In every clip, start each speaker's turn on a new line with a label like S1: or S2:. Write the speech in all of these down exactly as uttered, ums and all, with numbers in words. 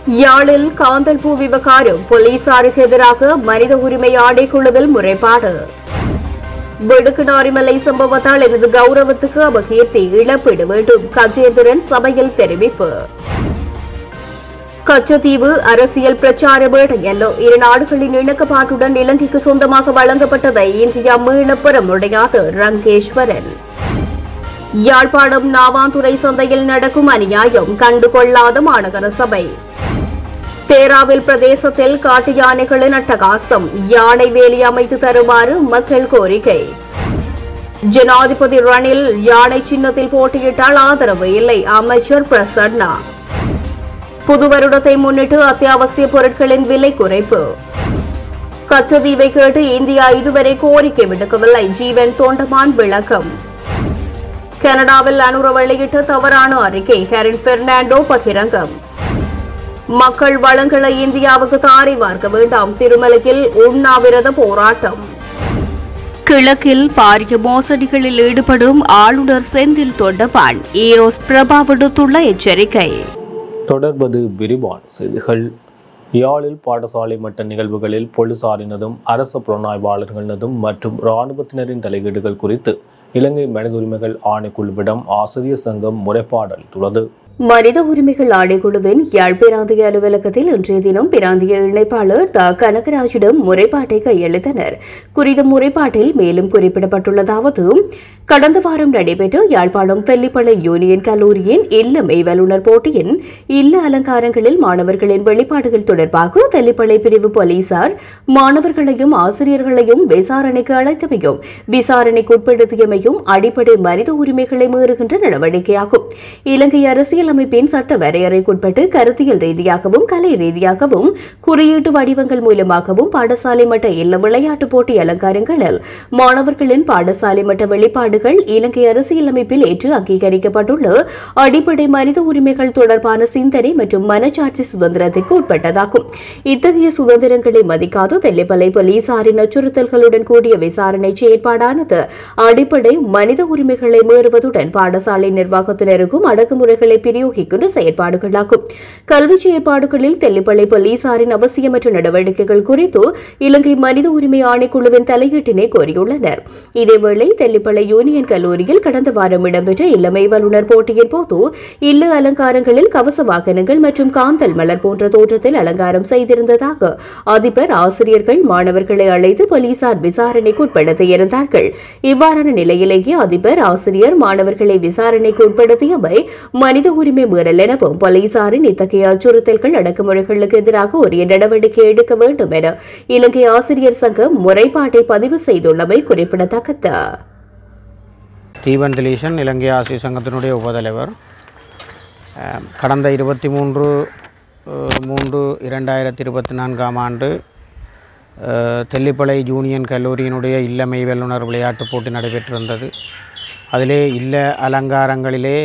S1: யாழில் காந்தல் பூ விவகாரம் போலீசாருக்கு எதிராக மனித உரிமை ஆணைக்குழுவில் முறைப்பாடு. வெடுக்குநாரிமலை சம்பவத்தால் எனது கௌரவத்துக்கு அபகீர்த்தி இழப்பீடு வேண்டும் கஜேந்திரன் சபையில் தெரிவிப்பு. கச்சத்தீவு அரசியல் பிரச்சார மேடை அல்ல, இரு நாடுகளின் இணக்கப்பாட்டுடன் இலங்கைக்கு சொந்தமாக வழங்கப்பட்டதை இந்தியா மீளப் பெற முடியாது ரங்கேஸ்வரன். யாழ்ப்பாணம் நாவாந்துறை சந்தையில் நடக்கும் அநியாயம் கண்டுகொள்ளாத மாநகர சபை. தேராவில் பிரதேசத்தில் காட்டு யானைகளின் அட்டகாசம், யானை வேலி அமைத்து தருமாறு மக்கள் கோரிக்கை. ஜனாதிபதி ரணில் யானை சின்னத்தில் போட்டியிட்டால் ஆதரவு இல்லை அமைச்சர் பிரசன்னா. புது வருடத்தை முன்னிட்டு அத்தியாவசிய பொருட்களின் விலை குறைப்பு. கச்சத்தீவை கேட்டு இந்தியா இதுவரை கோரிக்கை விடுக்கவில்லை ஜீவன் தொண்டமான் விளக்கம். கனடாவில் அனுர வெளியிட்ட தவறான அறிக்கை ஹெரின் பெர்னாண்டோ பகிரங்கம். மக்கள் வளங்களை இந்தியாவுக்கு தாரை வார்க்க வேண்டாம் திருமலையில் உண்ணாவிரத போராட்டம். கிழக்கில் பாரிய மோசடிகளில் ஈடுபடும் ஆளுநர் செந்தில் தொண்டமான் ஈரோஸ் பிரபா விடுத்துள்ள எச்சரிக்கை.
S2: தொடர்வது விரிவான செய்திகள். யாழில் பாடசாலை மட்ட நிகழ்வுகளில் போலீசாரினதும் அரச புலனாய்வாளர்களினதும் மற்றும் இராணுவத்தினரின் தலையீடுகள் குறித்து இலங்கை மனித உரிமைகள் ஆணைக்குழுவிடம் ஆசிரியர் சங்கம் முறைப்பாடு அளித்துள்ளது.
S1: மனித உரிமைகள் ஆணைக்குழுவின் யாழ் பிராந்திய அலுவலகத்தில் இன்றைய தினம் பிராந்திய இணைப்பாளர் த கனகராஜிடம் முறைப்பாட்டை கையளித்தனர். குறித்த முறைப்பாட்டில் மேலும் குறிப்பிடப்பட்டுள்ளதாவது, கடந்த வாரம் நடைபெற்ற யாழ்ப்பாணம் தெல்லிப்பளை யூனியன் கல்லூரியின் இல்ல மெய்வல்லுநர் போட்டியின் இல்ல அலங்காரங்களில் மாணவர்களின் வெளிப்பாடுகள் தொடர்பாக தெல்லிப்பளை பிரிவு போலீசார் மாணவர்களையும் ஆசிரியர்களையும் விசாரணைக்கு அழைத்தமையும் விசாரணைக்கு உட்படுத்தியமையும் அடிப்படை மனித உரிமைகளை மீறுகின்ற நடவடிக்கையாகும். இலங்கை அரசியல் அமைப்பின் சட்ட வரையறைக்குட்பட்டு கருத்தியல் ரீதியாகவும் கலை ரீதியாகவும் குறியீட்டு வடிவங்கள் மூலமாகவும் பாடசாலை மட்ட இல்ல விளையாட்டு போட்டி அலங்காரங்களில் மாணவர்களின் பாடசாலை மட்ட வெளிப்பாடுகள் இலங்கை அரசியல் அமைப்பில் ஏற்று அங்கீகரிக்கப்பட்டுள்ள அடிப்படை மனித உரிமைகள் தொடர்பான சிந்தனை மற்றும் மனச்சாட்சி சுதந்திரத்திற்கு உட்பட்டதாகும். இத்தகைய சுதந்திரங்களை மதிக்காது தெல்லிப்பளை போலீசாரின் அச்சுறுத்தல்களுடன் கூடிய விசாரணை செயற்பாடானது அடிப்படை மனித உரிமைகளை மீறுவதுடன் பாடசாலை நிர்வாகத்தினருக்கும் அடக்குமுறைகளை பிரயோகிக்கின்ற செயற்பாடுகளாகும். கல்வி செயற்பாடுகளில் தெல்லிப்பளை போலீசாரின் அவசியமற்ற நடவடிக்கைகள் குறித்து இலங்கை மனித உரிமை ஆணைக்குழுவின் தலையீட்டினை கோரியுள்ளனர். இதேவேளை தெல்லிப்பளை யூனியன் கல்லூரியில் கடந்த வாரம் இடம்பெற்ற இல்லமை வல்லுநர் போட்டியின் போது இல்ல அலங்காரங்களில் கவச வாகனங்கள் மற்றும் காந்தல் மலர் போன்ற தோற்றத்தில் அலங்காரம் செய்திருந்ததாக அதிபர் ஆசிரியர்கள் மாணவர்களை அழைத்து போலீசார் விசாரணைக்கு உட்படுத்தியிருந்தார்கள். இவ்வாறான நிலையிலேயே அதிபர் ஆசிரியர் மாணவர்களை விசாரணைக்கு உட்படுத்தியவை மனித உரிமை மீறல் எனவும் போலீசாரின் இத்தகைய அச்சுறுத்தல்கள் அடக்குமுறைகளுக்கு எதிராக உரிய நடவடிக்கை எடுக்க வேண்டும் என இலங்கை ஆசிரியர் சங்கம் முறைப்பாட்டை பதிவு செய்துள்ளமை குறிப்பிடத்தக்கது.
S3: தீபன் திலீசன் இலங்கை ஆசிரியர் சங்கத்தினுடைய உபதலைவர். கடந்த இருபத்தி மூன்று மூன்று இரண்டாயிரத்தி இருபத்தி நான்காம் ஆண்டு தெல்லிப்பளை யூனியன் கல்லூரியினுடைய இல்லமை வல்லுநர் விளையாட்டுப் போட்டி நடைபெற்றிருந்தது. அதிலே இல்ல அலங்காரங்களிலே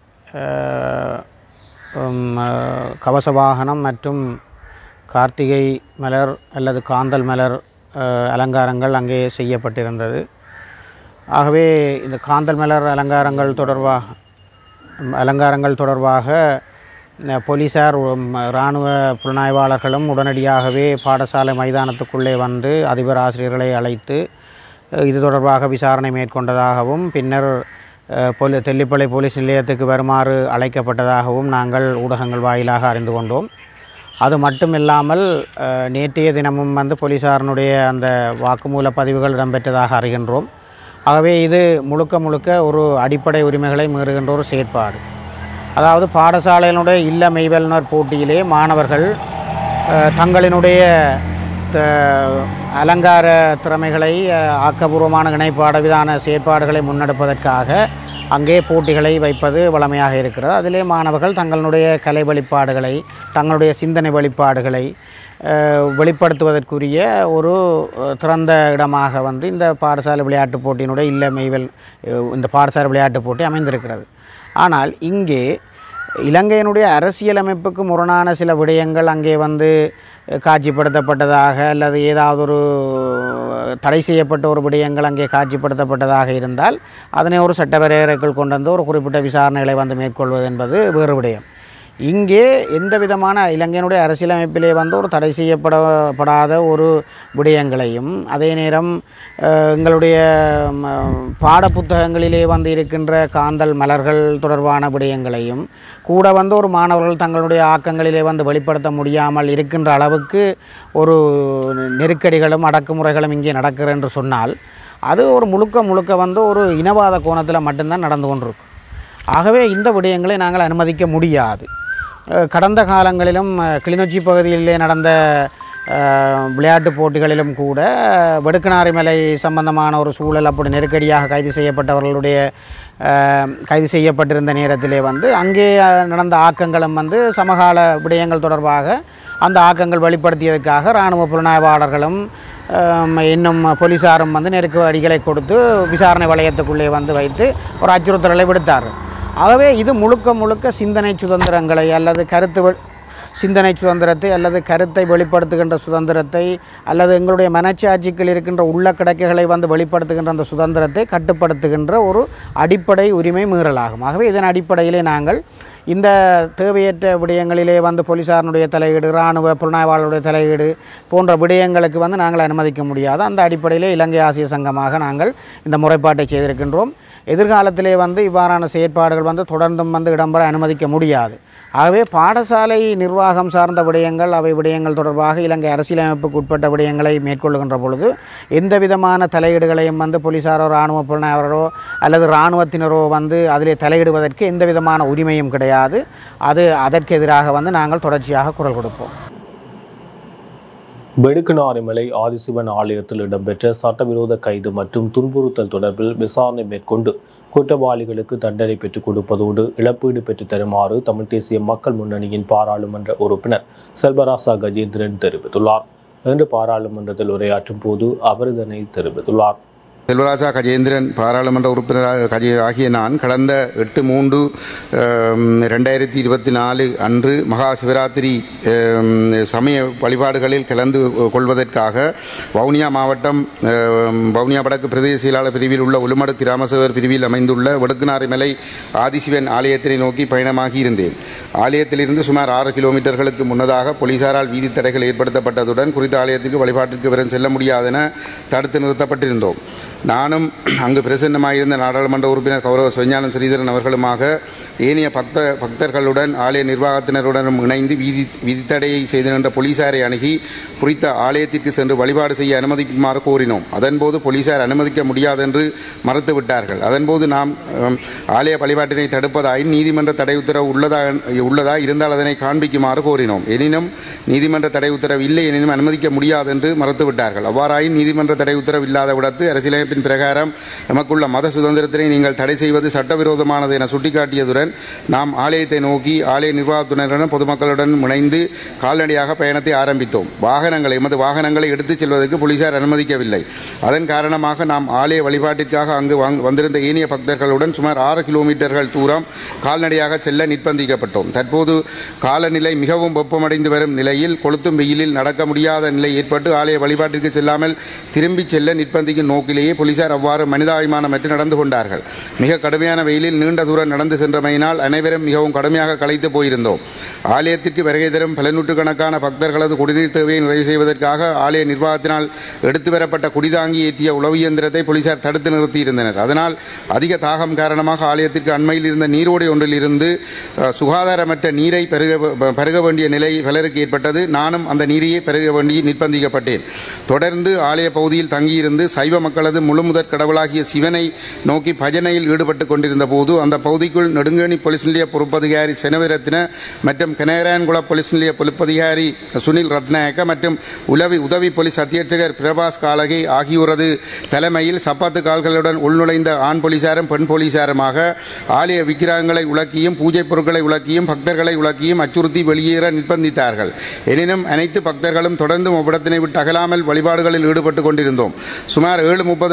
S3: கவச வாகனம் மற்றும் கார்த்திகை மலர் அல்லது காந்தல் மலர் அலங்காரங்கள் அங்கே செய்யப்பட்டிருந்தது. ஆகவே இந்த காந்தல் மலர் அலங்காரங்கள் தொடர்பாக அலங்காரங்கள் தொடர்பாக போலீசார் இராணுவ புலனாய்வாளர்களும் உடனடியாகவே பாடசாலை மைதானத்துக்குள்ளே வந்து அதிபர் ஆசிரியர்களை அழைத்து இது தொடர்பாக விசாரணை மேற்கொண்டதாகவும் பின்னர் போலி தெல்லிப்பளை போலீஸ் நிலையத்துக்கு வருமாறு அழைக்கப்பட்டதாகவும் நாங்கள் ஊடகங்கள் வாயிலாக அறிந்து கொண்டோம். அது மட்டுமில்லாமல் நேற்றைய தினமும் வந்து போலீசாரினுடைய அந்த வாக்குமூல பதிவுகள் இடம்பெற்றதாக அறிகின்றோம். ஆகவே இது முழுக்க முழுக்க ஒரு அடிப்படை உரிமைகளை மீறுகின்ற ஒரு செயற்பாடு. அதாவது பாடசாலையினுடைய இல்ல மெய்வல்லுநர் போட்டியிலே மாணவர்கள் தங்களினுடைய அலங்கார திறமைகளை ஆக்கபூர்வமான இணைப்பாடவிதான செயற்பாடுகளை முன்னெடுப்பதற்காக அங்கே போட்டிகளை வைப்பது வழமையாக இருக்கிறது. அதிலே மாணவர்கள் தங்களுடைய கலை வெளிப்பாடுகளை தங்களுடைய சிந்தனை வெளிப்பாடுகளை வெளிப்படுத்துவதற்குரிய ஒரு திறந்த இடமாக வந்து இந்த பாடசாலை விளையாட்டுப் போட்டியினுடைய இல்ல மெய்வல் இந்த பாடசாலை விளையாட்டுப் போட்டி அமைந்திருக்கிறது. ஆனால் இங்கே இலங்கையினுடைய அரசியலமைப்புக்கு முரணான சில விடயங்கள் அங்கே வந்து காட்சிப்படுத்தப்பட்டதாக அல்லது ஏதாவது ஒரு தடை செய்யப்பட்ட ஒரு விடயங்கள் அங்கே காட்சிப்படுத்தப்பட்டதாக இருந்தால் அதனை ஒரு சட்ட வரையறைக்குள் கொண்டு வந்து ஒரு குறிப்பிட்ட விசாரணைகளை வந்து மேற்கொள்வது என்பது வேறு விடயம். இங்கே எந்த விதமான இலங்கையினுடைய அரசியலமைப்பிலே வந்து ஒரு தடை செய்யப்படப்படாத ஒரு விடயங்களையும் அதே நேரம் எங்களுடைய பாடப்புத்தகங்களிலே வந்து இருக்கின்ற காந்தல் மலர்கள் தொடர்பான விடயங்களையும் கூட வந்து ஒரு மாணவர்கள் தங்களுடைய ஆக்கங்களிலே வந்து வெளிப்படுத்த முடியாமல் இருக்கின்ற அளவுக்கு ஒரு நெருக்கடிகளும் அடக்குமுறைகளும் இங்கே நடக்கிற என்று சொன்னால் அது ஒரு முழுக்க முழுக்க வந்து ஒரு இனவாத கோணத்தில் மட்டும்தான் நடந்து கொண்டிருக்கும். ஆகவே இந்த விடயங்களை நாங்கள் அனுமதிக்க முடியாது. கடந்த காலங்களிலும் கிளிநொச்சி பகுதியிலே நடந்த விளையாட்டுப் போட்டிகளிலும் கூட வெடுக்கனாரி மலை சம்பந்தமான ஒரு சூழல் அப்படி நெருக்கடியாக கைது செய்யப்பட்டவர்களுடைய கைது செய்யப்பட்டிருந்த நேரத்திலே வந்து அங்கே நடந்த ஆக்கங்களும் வந்து சமகால விடயங்கள் தொடர்பாக அந்த ஆக்கங்கள் வெளிப்படுத்தியதற்காக இராணுவ புலனாய்வாளர்களும் இன்னும் போலீஸாரும் வந்து நெருக்கடிகளை கொடுத்து விசாரணை வளையத்துக்குள்ளே வந்து வைத்து ஒரு அச்சுறுத்தல்களை விடுத்தார்கள். ஆகவே இது முழுக்க முழுக்க சிந்தனை சுதந்திரங்களை அல்லது கருத்து சிந்தனை சுதந்திரத்தை அல்லது கருத்தை வெளிப்படுத்துகின்ற சுதந்திரத்தை அல்லது எங்களுடைய மனச்சாட்சிகள் இருக்கின்ற உள்ள கிடக்கைகளை வந்து வெளிப்படுத்துகின்ற அந்த சுதந்திரத்தை கட்டுப்படுத்துகின்ற ஒரு அடிப்படை உரிமை மீறலாகும். ஆகவே இதன் அடிப்படையிலே நாங்கள் இந்த தேவையற்ற விடயங்களிலே வந்து போலீஸாருடைய தலையீடு இராணுவ புலனாய்வாளருடைய தலையீடு போன்ற விடயங்களுக்கு வந்து நாங்கள் அனுமதிக்க முடியாது. அந்த அடிப்படையிலே இலங்கை ஆசிய சங்கமாக நாங்கள் இந்த முறைப்பாட்டை செய்திருக்கின்றோம். எதிர்காலத்திலே வந்து இவ்வாறான செயற்பாடுகள் வந்து தொடர்ந்தும் வந்து இடம்பெற அனுமதிக்க முடியாது. ஆகவே பாடசாலை நிர்வாகம் சார்ந்த விடயங்கள் அவை விடயங்கள் தொடர்பாக இலங்கை அரசியலமைப்புக்கு உட்பட்ட விடயங்களை மேற்கொள்ளுகின்ற பொழுது எந்த விதமான தலையீடுகளையும் வந்து போலீஸாரோ இராணுவ புலனாய்வரோ அல்லது இராணுவத்தினரோ வந்து அதிலே தலையிடுவதற்கு எந்த விதமான உரிமையும் கிடையாது. அது அதற்கு எதிராக வந்து நாங்கள் தொடர்ச்சியாக குரல் கொடுப்போம்.
S2: வெடுக்கனாரிமலை ஆதிசிவன் ஆலயத்தில் இடம்பெற்ற சட்டவிரோத கைது மற்றும் துன்புறுத்தல் தொடர்பில் விசாரணை மேற்கொண்டு குற்றவாளிகளுக்கு தண்டனை பெற்றுக் கொடுப்பதோடு இழப்பீடு பெற்றுத் தருமாறு தமிழ் தேசிய மக்கள் முன்னணியின் பாராளுமன்ற உறுப்பினர் செல்வராசா கஜேந்திரன் தெரிவித்துள்ளார். இன்று பாராளுமன்றத்தில் உரையாற்றும் போது அவர் இதனை தெரிவித்துள்ளார்.
S4: செல்வராஜா கஜேந்திரன் பாராளுமன்ற உறுப்பினர் கஜே ஆகிய நான் கடந்த எட்டு மூன்று ரெண்டாயிரத்தி இருபத்தி நாலு அன்று மகா சிவராத்திரி சமய வழிபாடுகளில் கலந்து கொள்வதற்காக வவுனியா மாவட்டம் வவுனியா வடக்கு பிரதேச செயலாளர் பிரிவில் உள்ள உளுமடு கிராமசேவர் பிரிவில் அமைந்துள்ள வெடுக்கனாரிமலை ஆதிசிவன் ஆலயத்தினை நோக்கி பயணமாகி இருந்தேன். ஆலயத்திலிருந்து சுமார் ஆறு கிலோமீட்டர்களுக்கு முன்னதாக போலீசாரால் வீதி தடைகள் ஏற்படுத்தப்பட்டதுடன் குறித்த ஆலயத்திற்கு வழிபாட்டிற்கு வரும் செல்ல முடியாதென தடுத்து நிறுத்தப்பட்டிருந்தோம். நானும் அங்கு பிரசன்னமாயிருந்த நாடாளுமன்ற உறுப்பினர் கௌரவ சிவஞானம் ஸ்ரீதரன் அவர்களுமாக ஏனைய பக்த பக்தர்களுடன் ஆலய நிர்வாகத்தினருடனும் இணைந்து வீதி விதித்தடையை செய்து நின்ற போலீசாரை அணுகி குறித்த ஆலயத்திற்கு சென்று வழிபாடு செய்ய அனுமதிக்குமாறு கோரினோம். அதன்போது போலீசார் அனுமதிக்க முடியாதென்று மறுத்துவிட்டார்கள். அதன்போது நாம் ஆலய வழிபாட்டினை தடுப்பதாயின் நீதிமன்ற தடை உத்தரவு உள்ளதா உள்ளதா இருந்தால் அதனை காண்பிக்குமாறு கோரினோம். எனினும் நீதிமன்ற தடை உத்தரவு இல்லை எனினும் அனுமதிக்க முடியாதென்று மறுத்துவிட்டார்கள். அவ்வாறாயின் நீதிமன்ற தடை உத்தரவு இல்லாத விடத்து அரசியலமைப்பின் பிரகாரம் எமக்குள்ள மத சுதந்திரத்தினை நீங்கள் தடை செய்வது சட்டவிரோதமானது என சுட்டிக்காட்டியதுடன் நாம் ஆலயத்தை நோக்கி ஆலய நிர்வாகத்தினருடன் பொதுமக்களுடன் இணைந்து கால்நடையாக பயணத்தை ஆரம்பித்தோம். வாகனங்களை எமது வாகனங்களை எடுத்துச் செல்வதற்கு போலீசார் அனுமதிக்கவில்லை. அதன் காரணமாக நாம் ஆலய வழிபாட்டிற்காக அங்கு வந்திருந்த ஏனைய பக்தர்களுடன் சுமார் ஆறு கிலோமீட்டர்கள் தூரம் கால்நடையாக செல்ல நிர்பந்திக்கப்பட்டோம். தற்போது காலநிலை மிகவும் வெப்பமடைந்து வரும் நிலையில் கொளுத்தும் வெயிலில் நடக்க முடியாத நிலை ஏற்பட்டு ஆலய வழிபாட்டிற்கு செல்லாமல் திரும்பிச் செல்ல நிர்பந்திக்கும் நோக்கிலேயே போலீசார் அவ்வாறு மனிதாபிமானமற்று நடந்து கொண்டார்கள். மிக கடுமையான வெயிலில் நீண்ட தூரம் நடந்து சென்றமையினால் அனைவரும் மிகவும் கடுமையாக களைத்து போயிருந்தோம். ஆலயத்திற்கு வருகை தரும் பல நூற்றுக்கணக்கான பக்தர்களது குடிநீர் தேவையை நிறைவு செய்வதற்காக ஆலய நிர்வாகத்தினால் எடுத்து வரப்பட்ட குடிதாங்கி ஏற்றிய உளவு இயந்திரத்தை போலீசார் தடுத்து நிறுத்தியிருந்தனர். அதனால் அதிக தாகம் காரணமாக ஆலயத்திற்கு அண்மையில் இருந்த நீரோடை ஒன்றில் இருந்து சுகாதாரமற்ற நீரை பெருக பருக வேண்டிய நிலை பலருக்கு ஏற்பட்டது. நானும் அந்த நீரையே பெருக வேண்டி நிர்பந்திக்கப்பட்டேன். தொடர்ந்து ஆலய பகுதியில் தங்கியிருந்து சைவ மக்களது முழுமுதற் கடவுளாகிய சிவனை நோக்கி பஜனையில் ஈடுபட்டு கொண்டிருந்த போது அந்த பகுதிக்குள் நெடுங்கேணி போலீஸ் நிலைய பொறுப்பதிகாரி செனவிரத்ன மற்றும் கனேரான்குள போலீஸ் நிலைய பொறுப்பதிகாரி சுனில் ரத்நாயக்க மற்றும் உளவி உதவி போலீஸ் அத்தியட்சகர் பிரபாஸ் காலகை ஆகியோரது தலைமையில் சப்பாத்து கால்களுடன் உள்நுழைந்த ஆண் போலீசாரும் பெண் போலீசாருமாக ஆலய விக்கிரகங்களை உலக்கியும் பூஜை பொருட்களை உலக்கியும் பக்தர்களை உலக்கியும் அச்சுறுத்தி வெளியேற நிர்பந்தித்தார்கள். எனினும் அனைத்து பக்தர்களும் தொடர்ந்து அவ்விடத்தினை விட்டு அகலாமல் வழிபாடுகளில் ஈடுபட்டு கொண்டிருந்தோம். சுமார் ஏழு முப்பது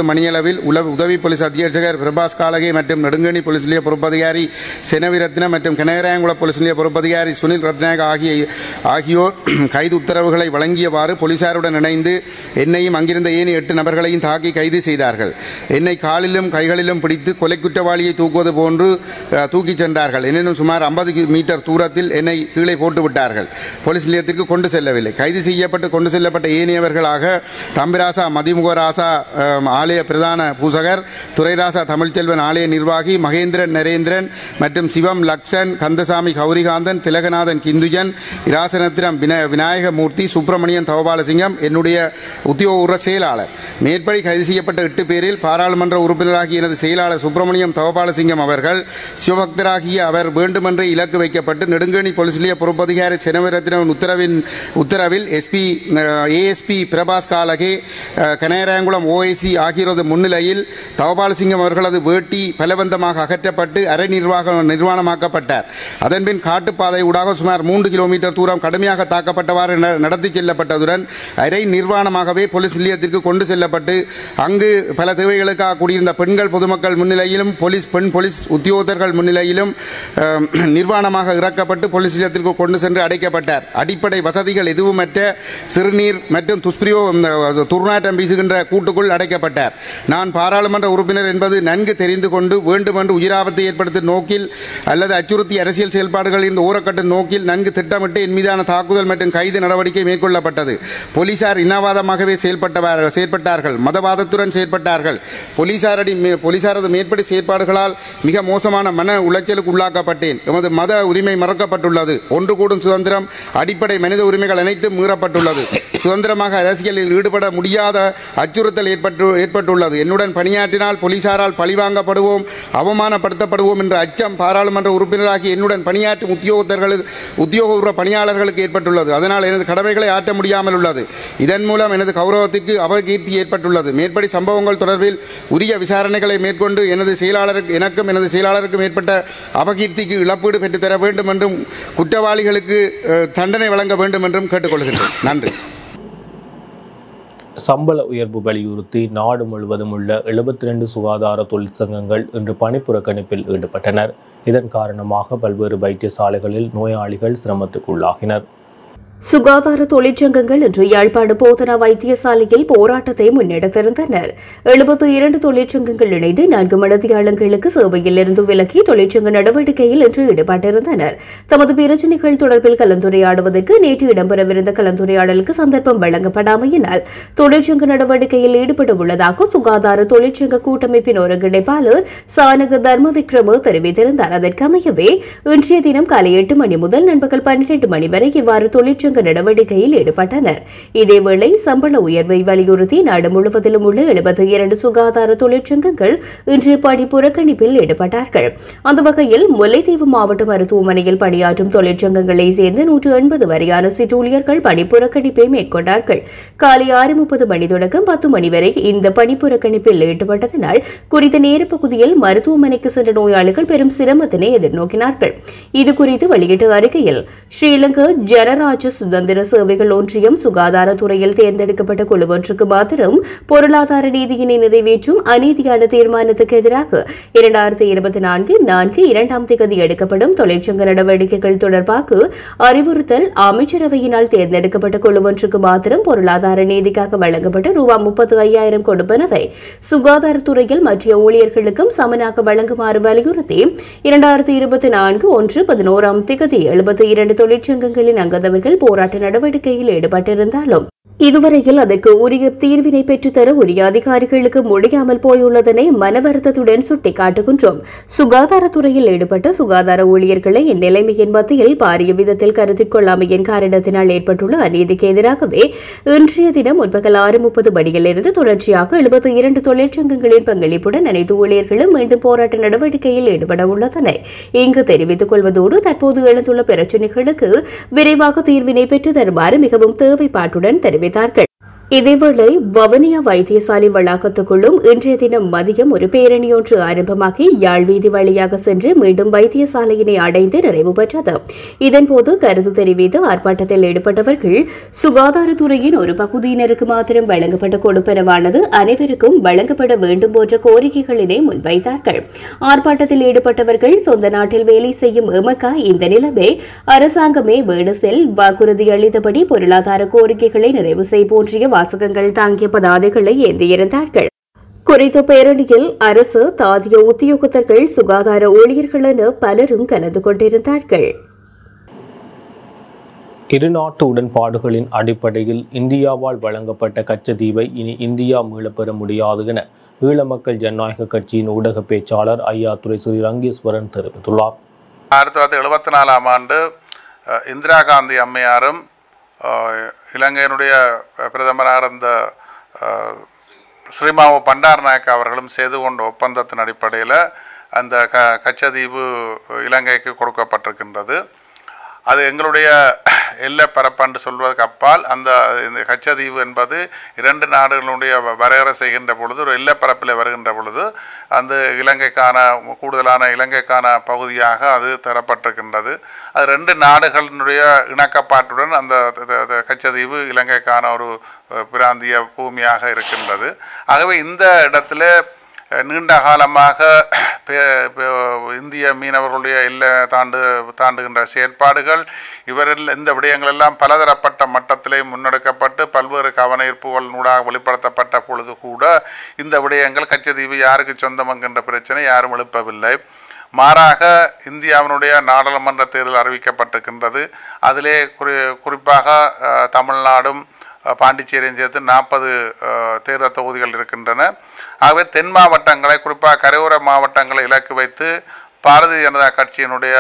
S4: முப்பது மணியளவில் உள உதவி போலீஸ் அத்தியட்சகர் பிரபாஸ் காலகே மற்றும் நெடுங்கணி போலீஸ் நிலைய பொறுப்பதிகாரி செனவிரத்ன மற்றும் கனகராயங்குள போலீஸ் நிலைய பொறுப்பதிகாரி சுனில் ரத்நாயக ஆகிய ஆகியோர் கைது உத்தரவுகளை வழங்கியவாறு போலீசாருடன் இணைந்து என்னையும் அங்கிருந்த ஏனைய எட்டு நபர்களையும் தாக்கி கைது செய்தார்கள். என்னை காலிலும் கைகளிலும் பிடித்து கொலை குற்றவாளியை தூக்குவது போன்று தூக்கிச் சென்றார்கள். எனினும் சுமார் ஐம்பது மீட்டர் தூரத்தில் என்னை கீழே போட்டுவிட்டார்கள். போலீஸ் நிலையத்திற்கு கொண்டு செல்லவில்லை. கைது செய்யப்பட்டு கொண்டு செல்லப்பட்ட ஏனையவர்களாக தம்பிராசா மதிமுகராசா ஆலய பிரதான பூசகர், துரைராசா தமிழ்ச்செல்வன் ஆலய நிர்வாகி, மகேந்திரன் நரேந்திரன் மற்றும் சிவம் லக்ஷன், கந்தசாமி கௌரிகாந்தன், திலகநாதன் கிந்துஜன், இராசனத்திரம் விநாயகமூர்த்தி, சுப்பிரமணியன் தவபாலசிங்கம் என்னுடைய உத்தியோகபூர்வ செயலாளர். மேற்படி கைது செய்யப்பட்ட எட்டு பேரில் பாராளுமன்ற உறுப்பினராகிய எனது செயலாளர் சுப்பிரமணியம் தவபாலசிங்கம் அவர்கள் சிவபக்தராகிய அவர் வேண்டுமென்றே இலக்கு வைக்கப்பட்டு நெடுங்கணி போலீஸ் நிலைய பொறுப்பதிகாரி செனவிரத்தினவின் உத்தரவின் உத்தரவில் SP ASP Prabhas Kalage, Kanagarayankulam OIC ஆகியோரது முன்னிலையில் தவபாலசிங்கம் அவர்களது வேட்டி பலவந்தமாக அகற்றப்பட்டு அரை நிர்வாக நிர்வாணமாக்கப்பட்டார். அதன்பின் காட்டுப்பாதை ஊடாக சுமார் மூன்று கிலோமீட்டர் தூரம் கடுமையாக தாக்கப்பட்டவாறு நடத்தி செல்லப்பட்டதுடன் அரை நிர்வாணமாகவே போலீஸ் நிலையத்திற்கு கொண்டு செல்லப்பட்டு அங்கு பல தேவைகளுக்காக கூடியிருந்த பெண்கள் பொதுமக்கள் முன்னிலையிலும் போலீஸ் பெண் போலீஸ் உத்தியோகத்தர்கள் முன்னிலையிலும் நிர்வாணமாக இறக்கப்பட்டு போலீஸ் நிலையத்திற்கு கொண்டு சென்று அடைக்கப்பட்டார். அடிப்படை வசதிகள் எதுவுமற்ற சிறுநீர் மற்றும் துஷ்பிரியோ துர்நாற்றம் வீசுகின்ற கூட்டுக்குள் அடைக்கப்பட்டார். நான் பாராளுமன்ற உறுப்பினர் என்பது நன்கு தெரிந்து கொண்டு வேண்டுமென்று உயிராபத்தை ஏற்படுத்தும் நோக்கில் அல்லது அச்சுறுத்தி அரசியல் செயல்பாடுகளில் இருந்து ஊறக்கட்டும் நோக்கில் நன்கு திட்டமிட்டு என் மீதான தாக்குதல் மற்றும் கைது நடவடிக்கை மேற்கொள்ளப்பட்டது. போலீசார் இனவாதமாகவே செயல்பட்டவார்கள் செயற்பட்டார்கள் மதவாதத்துடன் செயற்பட்டார்கள். போலீசாரடி போலீசாரது மேற்படி செயற்பாடுகளால் மிக மோசமான மன உளைச்சலுக்கு உள்ளாக்கப்பட்டேன். எமது மத உரிமை மறக்கப்பட்டுள்ளது. ஒன்று கூடும் சுதந்திரம், அடிப்படை மனித உரிமைகள் அனைத்தும் மீறப்பட்டுள்ளது. சுதந்திரமாக அரசியலில் ஈடுபட முடியாத அச்சுறுத்தல் ஏற்பட்டு ஏற்பட்டுள்ளது. என்னுடன் பணியாற்றினால் போலீசாரால் பழிவாங்கப்படுவோம், அவமானப்படுத்தப்படுவோம் என்ற அச்சம் பாராளுமன்ற உறுப்பினராகி என்னுடன் பணியாற்றும் உத்தியோகத்தர்களுக்கு உத்தியோகபூர்வ பணியாளர்களுக்கு ஏற்பட்டுள்ளது. அதனால் எனது கடமைகளை ஆற்ற முடியாமல் உள்ளது. இதன் மூலம் எனது கௌரவத்திற்கு அபகீர்த்தி ஏற்பட்டுள்ளது. மேற்படி சம்பவங்கள் தொடர்பில் உரிய விசாரணைகளை மேற்கொண்டு எனது செயலாளருக்கு எனக்கும் எனது செயலாளருக்கும் ஏற்பட்ட அபகீர்த்திக்கு இழப்பீடு பெற்றுத்தர வேண்டும் என்றும் குற்றவாளிகளுக்கு தண்டனை வழங்க வேண்டும் என்றும் கேட்டுக்கொள்கிறேன். நன்றி.
S2: சம்பள உயர்வு வலியுறுத்தி நாடு முழுவதும் உள்ள எழுபத்தி ரெண்டு சுகாதார தொழிற்சங்கங்கள் இன்று பணிப்புறக்கணிப்பில் ஈடுபட்டனர். இதன் காரணமாக பல்வேறு வைத்தியசாலைகளில் நோயாளிகள் சிரமத்துக்குள்ளாகினர்.
S1: சுகாதார தொழிற்சங்கங்கள் இன்று யாழ்ப்பாண போதனா வைத்தியசாலையில் போராட்டத்தை முன்னெடுத்திருந்தனர். எழுபத்தி இரண்டு தொழிற்சங்கங்கள் இணைந்து நான்கு மணித்தியாலங்களுக்கு சேவையில் இருந்து விலக்கி தொழிற்சங்க நடவடிக்கையில் இன்று ஈடுபட்டிருந்தனர். தமது பிரச்சினைகள் தொடர்பில் கலந்துரையாடுவதற்கு நேற்று இடம்பெறவிருந்த கலந்துரையாடலுக்கு சந்தர்ப்பம் வழங்கப்படாமையினால் தொழிற்சங்க நடவடிக்கையில் ஈடுபட உள்ளதாக சுகாதார தொழிற்சங்க கூட்டமைப்பின் ஒருங்கிணைப்பாளர் சானக தர்ம விக்ரம தெரிவித்திருந்தார். அதற்கமையவே இன்றைய தினம் காலை எட்டு மணி முதல் நண்பகல் பன்னிரண்டு மணி வரை இவ்வாறு தொழிற்சங்க நடவடிக்கையில் ஈடுபட்டனர். இதேவேளை சம்பள உயர்வை வலியுறுத்தி நாடு முழுவதிலும் உள்ள எழுபத்தி இரண்டு சுகாதார தொழிற்சங்கங்கள் இன்று பணி புறக்கணிப்பில் ஈடுபட்டார்கள். அந்த வகையில் முல்லைத்தீவு மாவட்ட மருத்துவமனையில் பணியாற்றும் தொழிற்சங்கங்களை சேர்ந்த நூற்று எண்பது வரையான சிற்றூழியர்கள் பணி புறக்கணிப்பை மேற்கொண்டார்கள். காலை ஆறு முப்பது மணி தொடக்கம் பத்து மணி வரை இந்த பணி புறக்கணிப்பில் ஈடுபட்டதனால் குறித்த நேர பகுதியில் மருத்துவமனைக்கு சென்ற நோயாளிகள் பெரும் சிரமத்தினை எதிர்நோக்கினார்கள். இதுகுறித்து வெளியிட்ட அறிக்கையில் ஸ்ரீலங்கா ஜனராஜ சுதந்திர சேவைகள் ஒன்றியம் சுகாதாரத்துறையில் தேர்ந்தெடுக்கப்பட்ட குழு ஒன்றுக்கு மாத்திரம் பொருளாதார நீதியினை நிறைவேற்றும் அநீதியான தீர்மானத்துக்கு எதிராக இரண்டாயிரத்தி இருபத்தி நான்கு நான்கு இரண்டாம் தேதி எடுக்கப்படும் தொழிற்சங்க நடவடிக்கைகள் தொடர்பாக அறிவுறுத்தல் அமைச்சரவையினால் தேர்ந்தெடுக்கப்பட்ட குழு ஒன்றுக்கு மாத்திரம் பொருளாதார நீதிக்காக வழங்கப்பட்ட ரூபாய் முப்பத்தி ஐயாயிரம் கொடுப்பனவை சுகாதாரத்துறையில் மற்ற ஊழியர்களுக்கும் சமனாக வழங்குமாறு வலியுறுத்தி இரண்டாயிரத்தி இருபத்தி நான்கு ஒன்று பதினோராம் தேதி எழுபத்தி இரண்டு தொழிற்சங்கங்களின் அங்கத்தவர்கள் போராட்ட நடவடிக்கையில் ஈடுபட்டிருந்தாலும் இதுவரையில் அதற்கு உரிய தீர்வினை பெற்றுத்தர உரிய அதிகாரிகளுக்கு முடியாமல் போயுள்ளதனை மனவருத்தத்துடன் சுட்டிக்காட்டுகின்றோம். சுகாதாரத்துறையில் ஈடுபட்ட சுகாதார ஊழியர்களை இந்நிலைமையின் மத்தியில் பாரிய விதத்தில் கருத்தில் கொள்ளாமையின் காரணத்தினால் ஏற்பட்டுள்ள அநீதிக்கு எதிராகவே இன்றைய தினம் முற்பகல் ஆறு முப்பது மணியிலிருந்து தொடர்ச்சியாக எழுபத்தி இரண்டு தொழிற்சங்கங்களின் பங்களிப்புடன் அனைத்து ஊழியர்களும் மீண்டும் போராட்ட நடவடிக்கையில் ஈடுபட உள்ளதனை இங்கு தெரிவித்துக் கொள்வதோடு தற்போது எழுந்துள்ள பிரச்சினைகளுக்கு விரைவாக தீர்வினை பெற்று தருமாறு மிகவும் தேவைப்பாட்டுடன் தெரிவித்தார்கள். இதேவேளை வவுனியா வைத்தியசாலை வளாகத்துக்குள்ளும் இன்றைய தினம் மதியம் ஒரு பேரணியொன்று ஆரம்பமாகி யாழ் வீதி வழியாக சென்று மீண்டும் வைத்தியசாலையினை அடைந்து நிறைவு பெற்றது. இதன்போது கருத்து தெரிவித்து ஆர்ப்பாட்டத்தில் ஈடுபட்டவர்கள் சுகாதாரத்துறையின் ஒரு பகுதியினருக்கு மாத்திரம் வழங்கப்பட்ட கொடுப்பனவானது அனைவருக்கும் வழங்கப்பட வேண்டும் போன்ற கோரிக்கைகளினை முன்வைத்தார்கள். ஆர்ப்பாட்டத்தில் ஈடுபட்டவர்கள் சொந்த நாட்டில் வேலை செய்யும் எமக்கா இந்த நிலைமை அரசாங்கமே வீடு செல் வாக்குறுதி அளித்தபடி பொருளாதார கோரிக்கைகளை நிறைவு செய்ய வாசகங்கள் தாங்கிய பதாதைகளை ஏந்தியிருந்தார்கள். குறித்த பேரணியில் அரசு தாதிய உத்தியோகத்தர்கள் சுகாதார ஊழியர்கள் என பலரும் கலந்து கொண்டிருந்தார்கள்.
S2: இருநாட்டு உடன்பாடுகளின் அடிப்படையில் இந்தியாவால் வழங்கப்பட்ட கச்சத்தீவை இனி இந்தியா மீளப்பெற முடியாது என ஈழ மக்கள் ஜனநாயக கட்சியின் ஊடக பேச்சாளர் ஐயாத்துரை ஸ்ரீ ரங்கேஸ்வரன் தெரிவித்துள்ளார்.
S5: ஆயிரத்தி தொள்ளாயிரத்தி எழுபத்தி நாலாம் ஆண்டு இந்திரா காந்தி அம்மையாரும் இலங்கையினுடைய பிரதமராக இருந்த ஸ்ரீமாவோ பண்டாரநாயக்க அவர்களும் செய்து கொண்ட ஒப்பந்தத்தின் அடிப்படையில் அந்த க கச்சத்தீவு இலங்கைக்கு கொடுக்கப்பட்டிருக்கின்றது. அது எங்களுடைய எல்லை பரப்பென்று சொல்வதற்கு அப்பால் அந்த இந்த கச்சத்தீவு என்பது இரண்டு நாடுகளுடைய வரையறை செய்கின்ற பொழுது ஒரு எல்லை பரப்பில் வருகின்ற பொழுது அந்த இலங்கைக்கான கூடுதலான இலங்கைக்கான பகுதியாக அது தரப்பட்டிருக்கின்றது. அது ரெண்டு நாடுகளினுடைய இணக்கப்பாட்டுடன் அந்த கச்சத்தீவு இலங்கைக்கான ஒரு பிராந்திய பூமியாக இருக்கின்றது. ஆகவே இந்த இடத்துல நீண்ட காலமாக இந்திய மீனவர்களுடைய எல்லை தாண்டு தாண்டுகின்ற செயற்பாடுகள் இவரில் இந்த விடயங்களெல்லாம் பலதரப்பட்ட மட்டத்திலே முன்னெடுக்கப்பட்டு பல்வேறு கவன ஈர்ப்புகள் நூடாக வெளிப்படுத்தப்பட்ட பொழுது கூட இந்த விடயங்கள் கச்சத்தீவு யாருக்கு சொந்தம் என்கின்ற பிரச்சனை யாரும் எழுப்பவில்லை. மாறாக இந்தியாவினுடைய நாடாளுமன்ற தேர்தல் அறிவிக்கப்பட்டிருக்கின்றது. அதிலே குறி குறிப்பாக தமிழ்நாடும் பாண்டிச்சேரியும் சேர்த்து நாற்பது தேர்தல் தொகுதிகள் இருக்கின்றன. ஆகவே தென் மாவட்டங்களை குறிப்பாக கரையோர மாவட்டங்களை இலக்கு வைத்து பாரதிய ஜனதா கட்சியினுடைய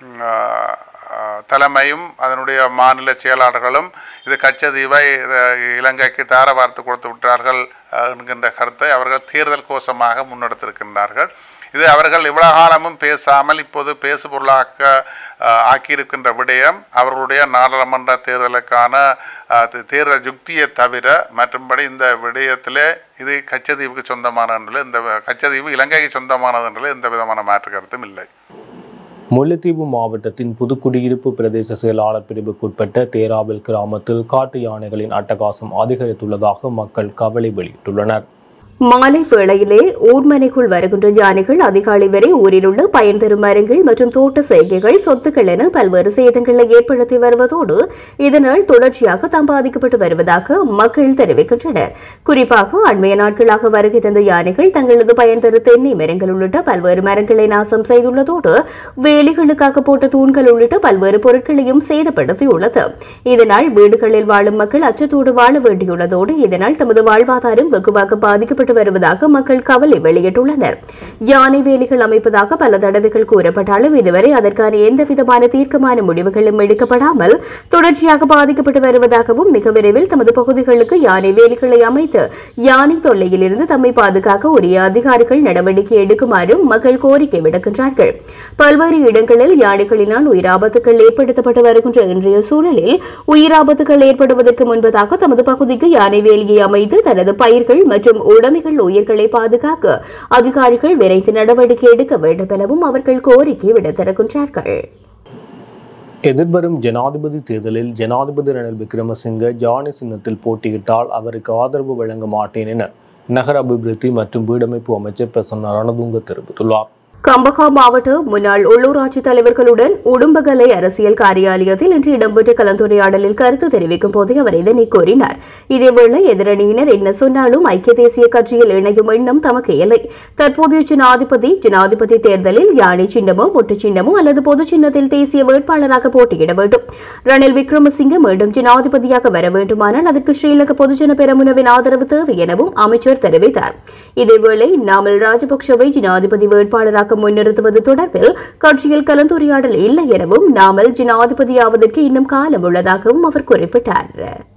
S5: தலைமையும் அதனுடைய மாநில செயலாளர்களும் இது கச்சத்தீவை இலங்கைக்கு தார வார்த்து கொடுத்து விட்டார்கள் என்கின்ற கருத்தை அவர்கள் தேர்தல் கோஷமாக முன்னெடுத்திருக்கின்றார்கள். இது அவர்கள் இவ்வளவு காலமும் பேசாமல் இப்போது பேசு பொருளாக்க ஆக்கியிருக்கின்ற விடயம் அவர்களுடைய நாடாளுமன்ற தேர்தலுக்கான தேர்தல் யுக்தியை தவிர மற்றும்படி இந்த விடயத்திலே இது கச்சத்தீவுக்கு சொந்தமான இந்த கச்சத்தீவு இலங்கைக்கு சொந்தமானது என்றில் எந்த விதமான மாற்று கருத்தும் இல்லை.
S2: முல்லைத்தீவு மாவட்டத்தின் புதுக்குடியிருப்பு பிரதேச செயலாளர் பிரிவுக்குட்பட்ட தேராவில் கிராமத்தில் காட்டு யானைகளின் அட்டகாசம் அதிகரித்துள்ளதாக மக்கள் கவலை வெளியிட்டுள்ளனர்.
S1: மாலை வேளையிலே ஊர்மனைக்குள் வருகின்ற யானைகள் அதிகாலை வரை ஊரில் உள்ள பயன் தரும் மரங்கள் மற்றும் தோட்ட செய்கைகள் சொத்துக்கள் என பல்வேறு சேதங்களை ஏற்படுத்தி வருவதோடு இதனால் தொடர்ச்சியாக தாம் பாதிக்கப்பட்டு வருவதாக மக்கள் தெரிவிக்கின்றனர். குறிப்பாக அண்மைய நாட்களாக வருகை தந்த யானைகள் தங்களது பயன் தரும் தென்னை மரங்கள் உள்ளிட்ட பல்வேறு மரங்களை நாசம் செய்துள்ளதோடு வேலிகளுக்காக போட்ட தூண்கள் உள்ளிட்ட பல்வேறு பொருட்களையும் சேதப்படுத்தியுள்ளது. இதனால் வீடுகளில் வாழும் மக்கள் அச்சத்தோடு வாழ வேண்டியுள்ளதோடு இதனால் தமது வாழ்வாதாரம் வெகுவாக பாதிக்கப்பட்டு வருவதாக மக்கள் கவலை வெளியிட்டுள்ளனர். யானை வேலிகள் அமைப்பதாக பல தடவைகள் கூறப்பட்டாலும் இதுவரை அதற்கான எந்தவிதமான தீர்க்கமான முடிவுகளும் எடுக்கப்படாமல் தொடர்ச்சியாக பாதிக்கப்பட்டு வருவதாகவும் மிக விரைவில் தமது பகுதிகளுக்கு யானை வேலிகளை அமைத்து யானை தொல்லையில் இருந்து தம்மை பாதுகாக்க உரிய அதிகாரிகள் நடவடிக்கை எடுக்குமாறும் மக்கள் கோரிக்கை விடுக்கின்றார்கள். பல்வேறு இடங்களில் யானைகளினால் உயிராபத்துகள் ஏற்படுத்தப்பட்டு வருகின்ற இன்றைய சூழலில் உயிராபத்துகள் ஏற்படுவதற்கு முன்பதாக தமது பகுதிக்கு யானை வேலியை அமைத்து தனது பயிர்கள் மற்றும் உடைமைகள் உயிர்களை பாதுகாக்க அதிகாரிகள் விரைந்து நடவடிக்கை எடுக்க வேண்டும் எனவும் அவர்கள் கோரிக்கை விடுத்திருக்கின்றார்கள்.
S2: எதிர்வரும் ஜனாதிபதி தேர்தலில் ஜனாதிபதி ரணில் விக்ரமசிங்க ஜானி சின்னத்தில் போட்டியிட்டால் அவருக்கு ஆதரவு வழங்க மாட்டேன் என நகர அபிவிருத்தி மற்றும் வீடமைப்பு அமைச்சர் பிரசன்ன ரணதுங்க தெரிவித்துள்ளார்.
S1: கம்பஹா மாவட்ட முன்னாள் உள்ளூராட்சித் தலைவர்களுடன் உடும்பகலை அரசியல் காரியாலயத்தில் இன்று இடம்பெற்ற கலந்துரையாடலில் கருத்து தெரிவிக்கும் போதே அவர் இதனை கூறினார். இதேவேளை எதிரணியினர் என்ன சொன்னாலும் ஐக்கிய தேசிய கட்சியில் இணையும் எண்ணம் தமக்கு இல்லை. தற்போதைய ஜனாதிபதி ஜனாதிபதி தேர்தலில் யானை சின்னமோ மொட்டு சின்னமோ அல்லது பொது சின்னத்தில் தேசிய வேட்பாளராக போட்டியிட வேண்டும். ரணில் விக்ரமசிங்க மீண்டும் ஜனாதிபதியாக வர வேண்டுமானால் அதற்கு ஸ்ரீலங்கா பொதுஜன பெரமுனவின் ஆதரவு தேவை எனவும் அமைச்சர் தெரிவித்தார். இதேவேளை நாமல் ராஜபக்சவை ஜனாதிபதி வேட்பாளராக முன்னிறுத்துவது தொடர்பில் கட்சியில் கலந்துரையாடல் இல்லை எனவும் நாமல் ஜனாதிபதியாவதற்கு இன்னும் காலம் உள்ளதாகவும் அவர் குறிப்பிட்டார்.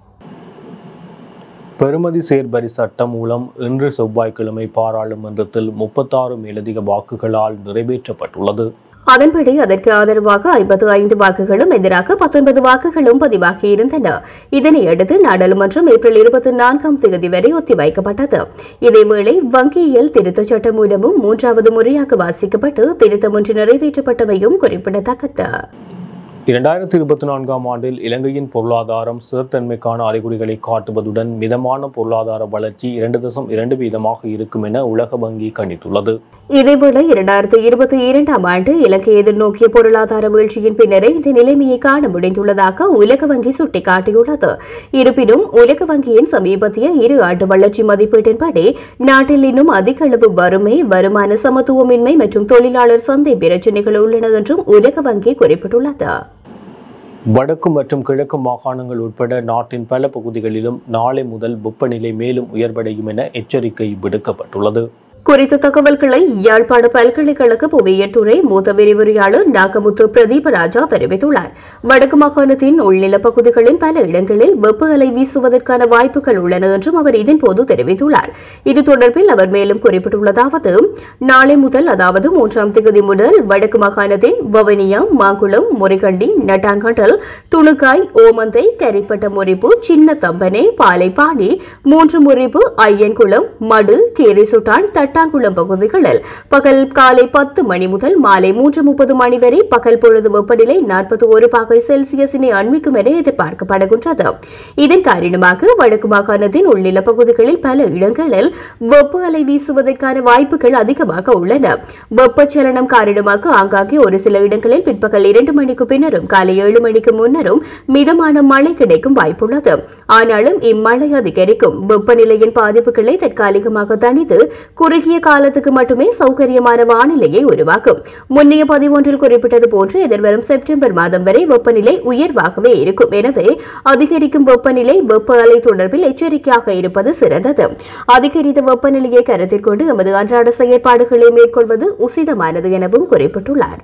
S2: பெறுமதி சேர்வரி சட்டம் மூலம் இன்று செவ்வாய்க்கிழமை பாராளுமன்றத்தில் முப்பத்தாறு மேலதிக வாக்குகளால் நிறைவேற்றப்பட்டுள்ளது.
S1: அதன்படி அதற்கு ஆதரவாக ஐம்பத்து ஐந்து வாக்குகளும் எதிராக பத்தொன்பது வாக்குகளும் பதிவாகியிருந்தன. இதனையடுத்து நாடாளுமன்றம் ஏப்ரல் இருபத்தி நான்காம் தேதி வரை ஒத்திவைக்கப்பட்டது. இதேவேளை வங்கியியல் திருத்தச் சட்டம் மூலமும் மூன்றாவது முறையாக வாசிக்கப்பட்டு திருத்தம் ஒன்று நிறைவேற்றப்பட்டவையும் குறிப்பிடத்தக்கது.
S2: இரண்டாயிரத்தி இருபத்தி நான்காம் ஆண்டில் இலங்கையின் பொருளாதாரம் ஸ்திரத்தன்மைக்கான அறிகுறிகளை காட்டுவதுடன் மிதமான பொருளாதார வளர்ச்சி இரண்டு தசம் இரண்டு வீதமாக இருக்கும் என உலக வங்கி கணித்துள்ளது.
S1: இதேவேளை இரண்டாயிரத்தி இருபத்தி இரண்டாம் ஆண்டு இலங்கை எதிர்நோக்கிய பொருளாதார வீழ்ச்சியின் பின்னரே இந்த நிலைமையை காண முடிந்துள்ளதாக உலக வங்கி சுட்டிக்காட்டியுள்ளது. இருப்பினும் உலக வங்கியின் சமீபத்திய இரு ஆண்டு வளர்ச்சி மதிப்பீட்டின்படி நாட்டில் இன்னும் அதிக அளவு வறுமை, வருமான சமத்துவமின்மை மற்றும் தொழிலாளர் சந்தை பிரச்சினைகள் உள்ளன என்றும் உலக வங்கி குறிப்பிட்டுள்ளது.
S2: வடக்கு மற்றும் கிழக்கு மாகாணங்கள் உட்பட நாட்டின் பல பகுதிகளிலும் நாளை முதல் வெப்பநிலை மேலும் உயர்வடையும் என எச்சரிக்கை விடுக்கப்பட்டுள்ளது.
S1: குறித்த தகவல்களை யாழ்ப்பாண பல்கலைக்கழக புவியியல் துறை மூத்த விரிவுரையாளர் நாகமுத்து பிரதீபராஜா தெரிவித்துள்ளார். வடக்கு மாகாணத்தின் உள்நில பகுதிகளின் பல இடங்களில் வெப்ப அலை வீசுவதற்கான வாய்ப்புகள் உள்ளன என்றும் அவர் இதன்போது தெரிவித்துள்ளார். இது தொடர்பில் அவர் மேலும் குறிப்பிட்டுள்ளதாவது, நாளை முதல் அதாவது மூன்றாம் தேதி முதல் வடக்கு மாகாணத்தின் வவுனியா, மாங்குளம், முறிகண்டி, நட்டாங்கண்டல், துணுக்காய், ஓமந்தை, கரிப்பட்ட முறிப்பு, சின்ன தம்பனை, பாலைப்பாடி, மூன்று முறிப்பு, ஐயன்குளம், மடு, கேரிசுட்டான், தட்டாங்குளம் பகுதிகளில் பகல் காலை பத்து மணி முதல் மாலை மூன்று முப்பது மணி வரை பகல் பொழுது வெப்பநிலை நாற்பத்தி ஒரு பாகை செல்சியஸினை அண்மிக்கும் என எதிர்பார்க்கப்படுகின்றது. இதன் காரணமாக வடக்கு மாகாணத்தின் உள்நில பகுதிகளில் பல இடங்களில் வெப்ப அலை வீசுவதற்கான வாய்ப்புகள் அதிகமாக உள்ளன. வெப்பச்சலனம் காரணமாக ஆங்காங்கே ஒரு சில இடங்களில் பிற்பகல் இரண்டு மணிக்கு பின்னரும் காலை ஏழு மணிக்கு முன்னரும் மிதமான மழை கிடைக்கும் வாய்ப்புள்ளது. ஆனாலும் இம்மழை அதிகரிக்கும். வெப்பநிலையின் பாதிப்புகளை தற்காலிகமாக தணித்து குறுகிய காலத்துக்கு மட்டுமே சௌகரியமான வானிலையை உருவாக்கும். முன்னைய பதிவொன்றில் குறிப்பிட்டது போன்று எதிர்வரும் செப்டம்பர் மாதம் வரை வெப்பநிலை உயர்வாகவே இருக்கும். எனவே அதிகரிக்கும் வெப்பநிலை வெப்ப அலை தொடர்பில் எச்சரிக்கையாக இருப்பது சிறந்தது. அதிகரித்த வெப்பநிலையை கருத்தில் கொண்டு எமது அன்றாட செயற்பாடுகளை மேற்கொள்வது உசிதமானது எனவும் குறிப்பிட்டுள்ளார்.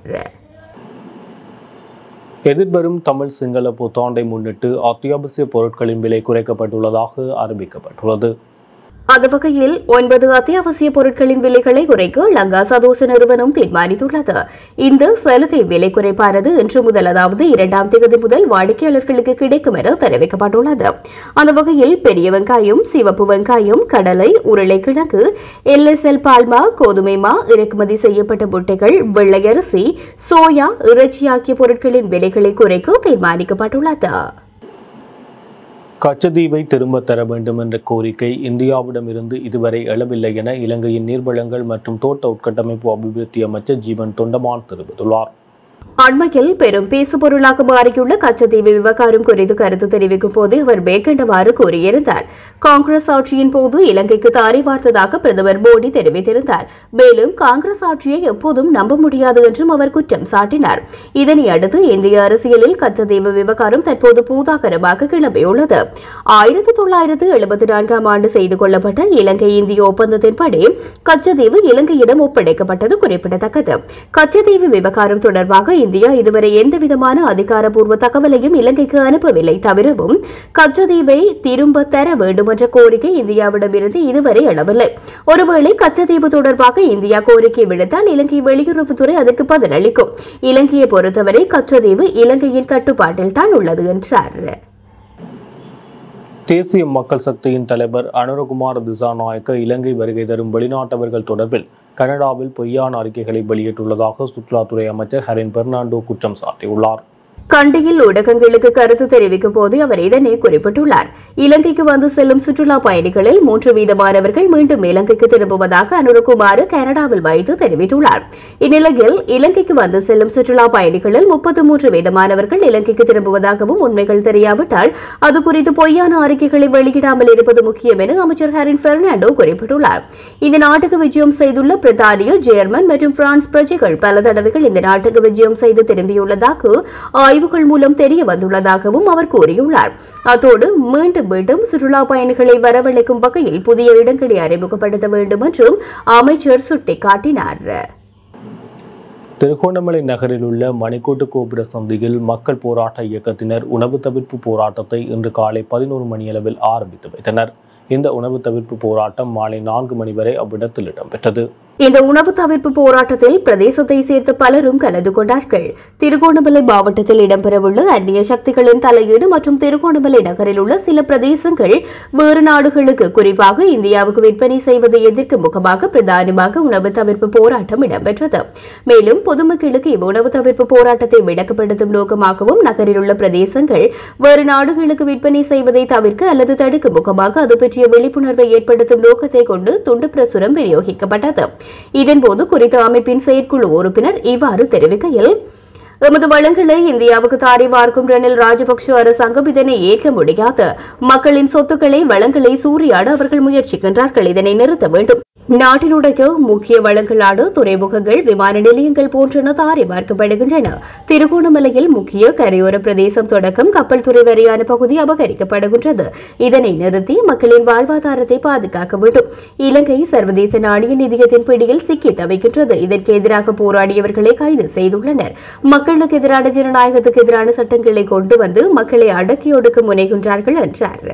S2: எதிர்வரும் தமிழ் சிங்கள புத்தாண்டை முன்னிட்டு அத்தியாவசிய பொருட்களின் விலை குறைக்கப்பட்டுள்ளதாக அறிவிக்கப்பட்டுள்ளது.
S1: அந்த வகையில் ஒன்பது அத்தியாவசிய பொருட்களின் விலைகளை குறைக்க லங்கா சதோச நிறுவனம் தீர்மானித்துள்ளது. இந்த சலுகை விலை குறைப்பானது இன்று முதல் அதாவது இரண்டாம் தேதி முதல் வாடிக்கையாளர்களுக்கு கிடைக்கும் என தெரிவிக்கப்பட்டுள்ளது. அந்த வகையில் பெரிய வெங்காயம், சிவப்பு வெங்காயம், கடலை, உருளைக்கிழங்கு, எல்எஸ்எல் பால்மா, கோதுமை மா, இறக்குமதி செய்யப்பட்ட முட்டைகள், வெள்ளை அரிசி, சோயா, இறைச்சி ஆகிய பொருட்களின் விலைகளை குறைக்க தீர்மானிக்கப்பட்டுள்ளது.
S2: கச்சதீவை திரும்ப தர வேண்டும் என்ற கோரிக்கை இந்தியாவிடமிருந்து இதுவரை எழவில்லை என இலங்கையின் நீர்வளங்கள் மற்றும் தோட்ட உட்கட்டமைப்பு அபிவிருத்தி அமைச்சர் ஜீவன் தொண்டமான் தெரிவித்துள்ளார்.
S1: அண்மையில் பெரும் பேசுபொருளாக மாறியுள்ள கச்சத்தீவு விவகாரம் குறித்து கருத்து தெரிவிக்கும் போது அவர் மேற்கண்டவாறு கூறியிருந்தார். காங்கிரஸ் ஆட்சியின் போது இலங்கைக்கு தாரை வார்த்ததாக பிரதமர் மோடி தெரிவித்திருந்தார். மேலும் காங்கிரஸ் ஆட்சியை எப்போதும் நம்ப முடியாது என்றும் அவர் குற்றம் சாட்டினார். இதனை அடுத்து இந்திய அரசியலில் கச்சத்தீவு விவகாரம் தற்போது பூதாகரமாக கிளம்பியுள்ளது. ஆயிரத்தி தொள்ளாயிரத்து எழுபத்தி நான்காம் ஆண்டு செய்து கொள்ளப்பட்ட இலங்கை இந்திய ஒப்பந்தத்தின்படி கச்சத்தீவு இலங்கையிடம் ஒப்படைக்கப்பட்டது குறிப்பிடத்தக்கது. கச்சத்தீவு விவகாரம் தொடர்பாக இந்தியா இதுவரை எந்தவிதமான அதிகாரப்பூர்வ தகவலையும் இலங்கைக்கு அனுப்பவில்லை. தவிரவும் கச்சத்தீவை திரும்ப தர வேண்டும் என்ற கோரிக்கை இந்தியாவிடமிருந்து இதுவரை எழவில்லை. ஒருவேளை கச்சத்தீவு தொடர்பாக இந்தியா கோரிக்கை விடுத்தால் இலங்கை வெளியுறவுத்துறை அதற்கு பதிலளிக்கும். இலங்கையை பொறுத்தவரை கச்சத்தீவு இலங்கையின் கட்டுப்பாட்டில் தான் உள்ளது என்றார்.
S2: தேசிய மக்கள் சக்தியின் தலைவர் அனுரகுமார திசாநாயக்க இலங்கை வருகை தரும் வெளிநாட்டவர்கள் தொடர்பில் கனடாவில் பொய்யான அறிக்கைகளை வெளியிட்டுள்ளதாக சுற்றுலாத்துறை அமைச்சர் ஹரின் பெர்னாண்டோ குற்றம் சாட்டியுள்ளார்.
S1: கண்டியில் ஊடகங்களுக்கு கருத்து தெரிவிக்கும் போது அவர் இதனை குறிப்பிட்டுள்ளார். இலங்கைக்கு வந்து செல்லும் சுற்றுலா பயணிகளில் மூன்று வீதமானவர்கள் மீண்டும் இலங்கைக்கு திரும்புவதாக அனுரகுமார் கனடாவில் வைத்து தெரிவித்துள்ளார். இந்நிலையில் இலங்கைக்கு வந்து செல்லும் சுற்றுலா பயணிகளில் முப்பத்தி மூன்று வீதமானவர்கள் இலங்கைக்கு திரும்புவதாகவும் உண்மைகள் தெரியாவிட்டால் அது குறித்து பொய்யான அறிக்கைகளை வெளியிடாமல் இருப்பது முக்கியம் என அமைச்சர் ஹரின் பெர்னாண்டோ குறிப்பிட்டுள்ளார். இந்த நாட்டுக்கு விஜயம் செய்துள்ள பிரித்தானிய, ஜெர்மன் மற்றும் பிரான்ஸ் பிரஜைகள் பல தடவைகள் இந்த நாட்டுக்கு விஜயம் செய்து திரும்பியுள்ளதாக ஆய்வுகள் மூலம் தெரிய வந்துள்ளதாகவும் அவர் கூறியுள்ளார். அதோடு மீண்டும் மீண்டும் சுற்றுலா பயணிகளை வரவழைக்கும் வகையில் புதிய இடங்களை அறிமுகப்படுத்த வேண்டும் என்றும் அமைச்சர் சுட்டிக்காட்டினார்.
S2: திருகோணமலை நகரில் உள்ள மணிக்கூட்டு கோபுர சந்தியில் மக்கள் போராட்ட இயக்கத்தினர் உணவு தவிர்ப்பு போராட்டத்தை இன்று காலை பதினோரு மணியளவில் ஆரம்பித்து வைத்தனர். இந்த உணவு தவிர்ப்பு போராட்டம் மாலை நான்கு மணி வரை அவ்விடத்தில் இடம்பெற்றது.
S1: இந்த உணவு தவிர்ப்பு போராட்டத்தில் பிரதேசத்தை சேர்ந்த பலரும் கலந்து கொண்டார்கள். திருகோணமலை மாவட்டத்தில் இடம்பெறவுள்ள அந்நிய சக்திகளின் தலையீடு மற்றும் திருகோணமலை நகரில் உள்ள சில பிரதேசங்கள் வேறு நாடுகளுக்கு, குறிப்பாக இந்தியாவுக்கு விற்பனை செய்வதை எதிர்க்கும் முகமாக பிரதானமாக உணவு தவிர்ப்பு போராட்டம் இடம்பெற்றது. மேலும் பொதுமக்களுக்கு இவ்வுணவு தவிர்ப்பு போராட்டத்தை விளக்கப்படுத்தும் நோக்கமாகவும் நகரில் உள்ள பிரதேசங்கள் வேறு நாடுகளுக்கு விற்பனை செய்வதை தவிர்க்க அல்லது தடுக்கும் முகமாக அது பற்றிய விழிப்புணர்வை ஏற்படுத்தும் நோக்கத்தை கொண்டு துண்டு பிரசுரம் விநியோகிக்கப்பட்டது. இதன்போது குறித்த அமைப்பின் செயற்குழு உறுப்பினர் இவ்வாறு தெரிவிக்கையில், எமது வளங்களை இந்தியாவுக்கு தாரை வார்க்கும் ரணில் ராஜபக்ஷ அரசாங்கம் இதனை ஏற்க முடியாது. மக்களின் சொத்துக்களை வளங்களை சூறையாட அவர்கள் முயற்சிக்கின்றார்கள். இதனை நிறுத்த வேண்டும். நாட்டினுடைய முக்கிய வளங்களான துறைமுகங்கள், விமான நிலையங்கள் போன்றன தாரை பார்க்கப்படுகின்றன. திருகோணமலையில் முக்கிய கரையோர பிரதேசம் தொடக்கம் கப்பல் துறை வரையான பகுதி அபகரிக்கப்படுகின்றது. இதனை நிறுத்தி மக்களின் வாழ்வாதாரத்தை பாதுகாக்க வேண்டும். இலங்கை சர்வதேச நாணய நிதியத்தின் பிடியில் சிக்கி தவிக்கின்றது. இதற்கு எதிராக போராடியவர்களை கைது செய்துள்ளனர். மக்களுக்கு எதிரான ஜனநாயகத்துக்கு எதிரான சட்டங்களை கொண்டு வந்து மக்களை அடக்கி ஒடுக்க முனைகின்றார்கள் என்றார்.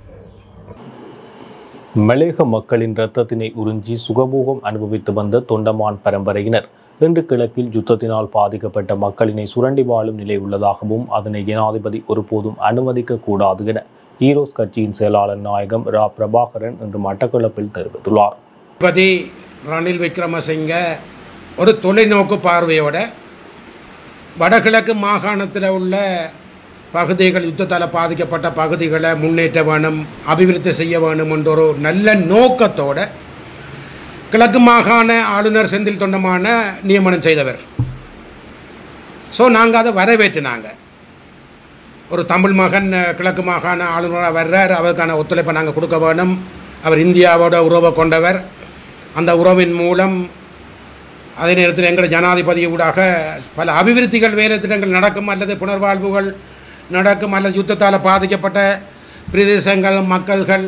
S2: மலேக மக்களின் இரத்தத்தினை உறிஞ்சி சுகபோகம் அனுபவித்து வந்த தொண்டமான் பரம்பரையினர் இன்று கிழக்கில் யுத்தத்தினால் பாதிக்கப்பட்ட மக்களினை சுரண்டி வாழும் நிலை உள்ளதாகவும் அதனை ஜனாதிபதி ஒருபோதும் அனுமதிக்க கூடாது என ஈரோஸ் கட்சியின் செயலாளர் நாயகம் ரா பிரபாகரன் இன்று மட்டக்களப்பில் தெரிவித்துள்ளார்.
S6: ஜனாதிபதி ரணில் விக்ரமசிங்க ஒரு தொலைநோக்கு பார்வையோட வடகிழக்கு மாகாணத்தில் உள்ள பகுதிகள், யுத்தத்தால் பாதிக்கப்பட்ட பகுதிகளை முன்னேற்ற வேணும், அபிவிருத்தி செய்ய வேணும் என்ற ஒரு நல்ல நோக்கத்தோடு கிழக்கு மாகாண ஆளுநர் செந்தில் தொண்டமான நியமனம் செய்தவர். ஸோ நாங்கள் அதை வரவேற்றினாங்க. ஒரு தமிழ் மகன் கிழக்கு மாகாண ஆளுநராக வர்றார், அவருக்கான ஒத்துழைப்பை நாங்கள் கொடுக்க வேணும். அவர் இந்தியாவோட உறவை கொண்டவர். அந்த உறவின் மூலம் அதே நேரத்தில் எங்கள் ஜனாதிபதி ஊடாக பல அபிவிருத்திகள், வேலை திட்டங்கள் நடக்கும், அல்லது புனர்வாழ்வுகள் நடக்கும், அல்லது யுத்தத்தால் பாதிக்கப்பட்ட பிரதேசங்கள் மக்கள்கள்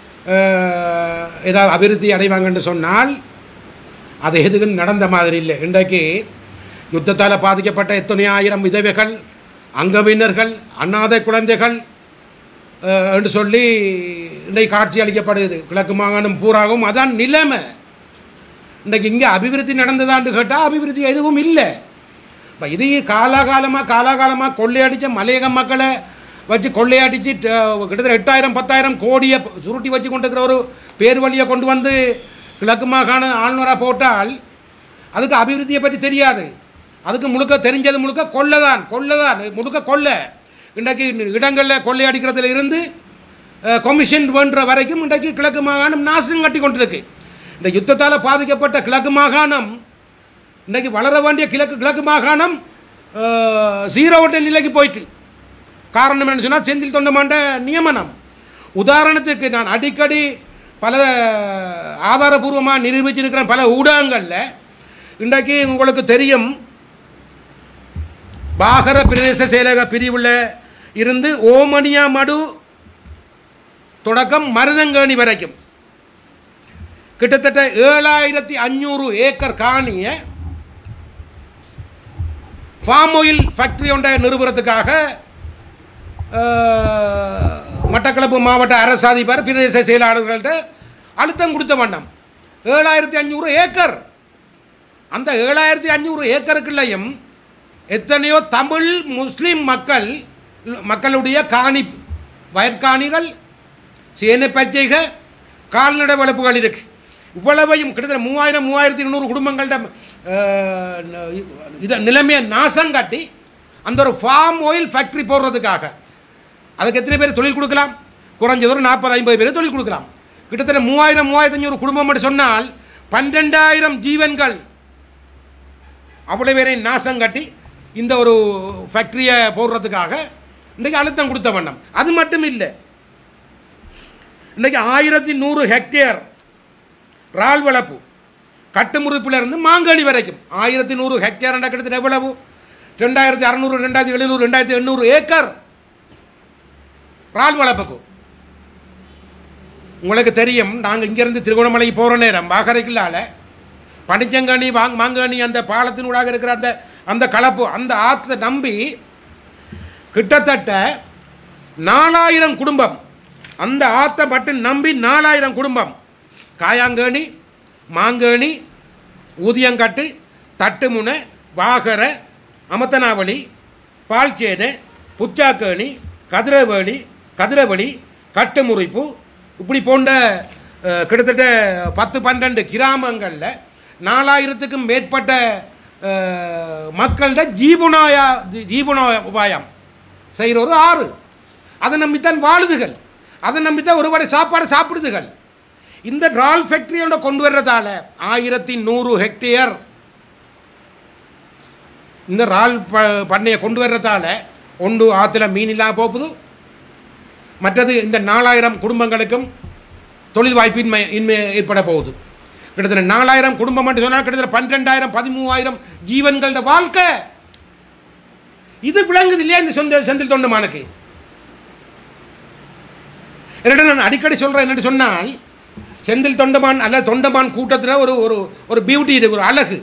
S6: ஏதாவது அபிவிருத்தி அடைவாங்கன்னு சொன்னால் அது எதுவும் நடந்த மாதிரி இல்லை. இன்றைக்கு யுத்தத்தால் பாதிக்கப்பட்ட எத்தனை ஆயிரம் விதவைகள், அங்கவினர்கள், அநாதை குழந்தைகள் என்று சொல்லி இன்றைக்கு காட்சி அளிக்கப்படுது. கிழக்கு மாகாணம் பூராகவும் அதான் நிலைமை. இன்றைக்கு இங்கே அபிவிருத்தி நடந்ததான்னு கேட்டால் அபிவிருத்தி எதுவும் இல்லை. இப்போ இது காலாகாலமாக காலாகாலமாக கொள்ளையடித்த மலையக மக்களை வச்சு கொள்ளையடிச்சு கிட்டத்தட்ட எட்டாயிரம் பத்தாயிரம் கோடியை சுருட்டி வச்சு கொண்டிருக்கிற ஒரு பேர் வழியை கொண்டு வந்து கிழக்கு மாகாண ஆளுநராக போட்டால் அதுக்கு அபிவிருத்தியை பற்றி தெரியாது. அதுக்கு முழுக்க தெரிஞ்சது முழுக்க கொள்ளை தான் கொள்ளை தான் முழுக்க கொள்ளை. இன்றைக்கு இடங்களில் கொள்ளையடிக்கிறதுல இருந்து கமிஷன் வேண்ட வரைக்கும் இன்றைக்கு கிழக்கு மாகாணம் நாசம் கட்டி கொண்டிருக்கு. இந்த யுத்தத்தால் பாதிக்கப்பட்ட கிழக்கு மாகாணம் இன்றைக்கு வளர வேண்டிய கிழக்கு கிழக்கு மாகாணம் ஜீரோவட்ட நிலைக்கு போயிட்டு. காரணம் என்னன்னு சொன்னால் செந்தில் தொண்டமாண்ட நியமனம். உதாரணத்துக்கு நான் அடிக்கடி பல ஆதாரபூர்வமாக நிரூபிச்சிருக்கிற பல ஊடகங்களில் இன்றைக்கு உங்களுக்கு தெரியும், பாகர பிரதேச செயலக பிரிவில் இருந்து ஓமனியா மடு தொடக்கம் மருதங்கேணி வரைக்கும் கிட்டத்தட்ட ஏழாயிரத்தி அஞ்சூறு ஏக்கர் காணியை ஃபார்ம் ஆயில் ஃபேக்ட்ரி ஒன்றை நிறுவுறதுக்காக மட்டக்களப்பு மாவட்ட அரசு அதிபர் பிரதேச செயலாளர்கள்ட்ட அழுத்தம் கொடுத்த வண்ணம் ஏழாயிரத்தி அஞ்சூறு ஏக்கர். அந்த ஏழாயிரத்தி அஞ்சூறு ஏக்கருக்குள்ளையும் எத்தனையோ தமிழ் முஸ்லீம் மக்கள் மக்களுடைய காணி, வயற்காணிகள், சேனை பச்சைகள், கால்நடை வளர்ப்புகள் இருக்குது. இவ்வளவையும் கிட்டத்தட்ட மூவாயிரம் மூவாயிரத்தி இருநூறு குடும்பங்கள்ட இதை நிலைமையை நாசம் காட்டி அந்த ஒரு ஃபார்ம் ஆயில் ஃபேக்ட்ரி போடுறதுக்காக அதுக்கு எத்தனை பேர் தொழில் கொடுக்கலாம்? குறைஞ்சது ஒரு நாற்பது ஐம்பது பேர் தொழில் கொடுக்கலாம். கிட்டத்தட்ட மூவாயிரம் மூவாயிரத்தி அஞ்சூறு குடும்பம் மட்டும் சொன்னால் பன்னெண்டாயிரம் ஜீவன்கள் அவ்வளோ பேரை நாசம் காட்டி இந்த ஒரு ஃபேக்ட்ரியை போடுறதுக்காக இன்றைக்கி அழுத்தம் கொடுத்த வண்ணம். அது மட்டும் இல்லை, இன்றைக்கி ஆயிரத்தி நூறு ஹெக்டேர் இறால் வளர்ப்பு கட்டுமுறுப்பிலிருந்து மாங்கனி வரைக்கும் ஆயிரத்தி நூறு ஹெக்டேர் என்ற கிட்டத்தட்ட எவ்வளவு? ரெண்டாயிரத்தி அறநூறு ரெண்டாயிரத்தி எழுநூறு ரெண்டாயிரத்தி எண்ணூறு ஏக்கர் இறால் வளர்ப்புக்கு. உங்களுக்கு தெரியும், நாங்கள் இங்கேருந்து திருகோணமலைக்கு போகிற நேரம் வாகரைக்குள்ளால் பனிச்சங்கனி வாங் மாங்கனி அந்த பாலத்தினூடாக இருக்கிற அந்த அந்த கலப்பு அந்த ஆற்றை நம்பி கிட்டத்தட்ட நாலாயிரம் குடும்பம், அந்த ஆற்றை மட்டும் நம்பி நாலாயிரம் குடும்பம் காயாங்கேணி, மாங்கேணி, ஊதியங்கட்டு, தட்டுமுனை, வாகர, அமத்தனாவளி, பால்சேனை, புச்சாக்கேணி, கதிரவேலி, கதிரவெளி, கட்டுமுறிப்பு இப்படி போன்ற கிட்டத்தட்ட பத்து பன்னெண்டு கிராமங்களில் நாலாயிரத்துக்கும் மேற்பட்ட மக்கள்கிட்ட ஜீவனோயா ஜீவனோபாயம் செய்கிற ஒரு ஆறு. அதை நம்பித்தான் வாழுதுகள், அதை நம்பித்தான் ஒருவரை சாப்பாடு சாப்பிடுதுகள். இந்த ரால் ஃபேக்டரியோட கொண்டு வர்றதால ஆயிரத்தி நூறு ஹெக்டேர் இந்த ரால் ப பண்ணையை கொண்டு வர்றதால ஒன்று ஆற்றுல மீன் இல்லாமல் போகுது, மற்றது இந்த நாலாயிரம் குடும்பங்களுக்கும் தொழில் வாய்ப்பின்மை இன்மை ஏற்பட போகுது. கிட்டத்தட்ட நாலாயிரம் குடும்பம் மட்டும் சொன்னால் கிட்டத்தட்ட பன்னிரெண்டாயிரம் பதிமூவாயிரம் ஜீவன்களோட வாழ்க்கை இது விளங்குது இல்லையா இந்த சொந்த செந்தில் தொண்டமானுக்கு. என்னடா நான் அடிக்கடி சொல்கிறேன் என்னென்னு சொன்னால், செந்தில் தொண்டமான் அல்ல தொண்டமான் கூட்டத்தில் ஒரு ஒரு ஒரு பியூட்டி இருக்கு, ஒரு அழகு.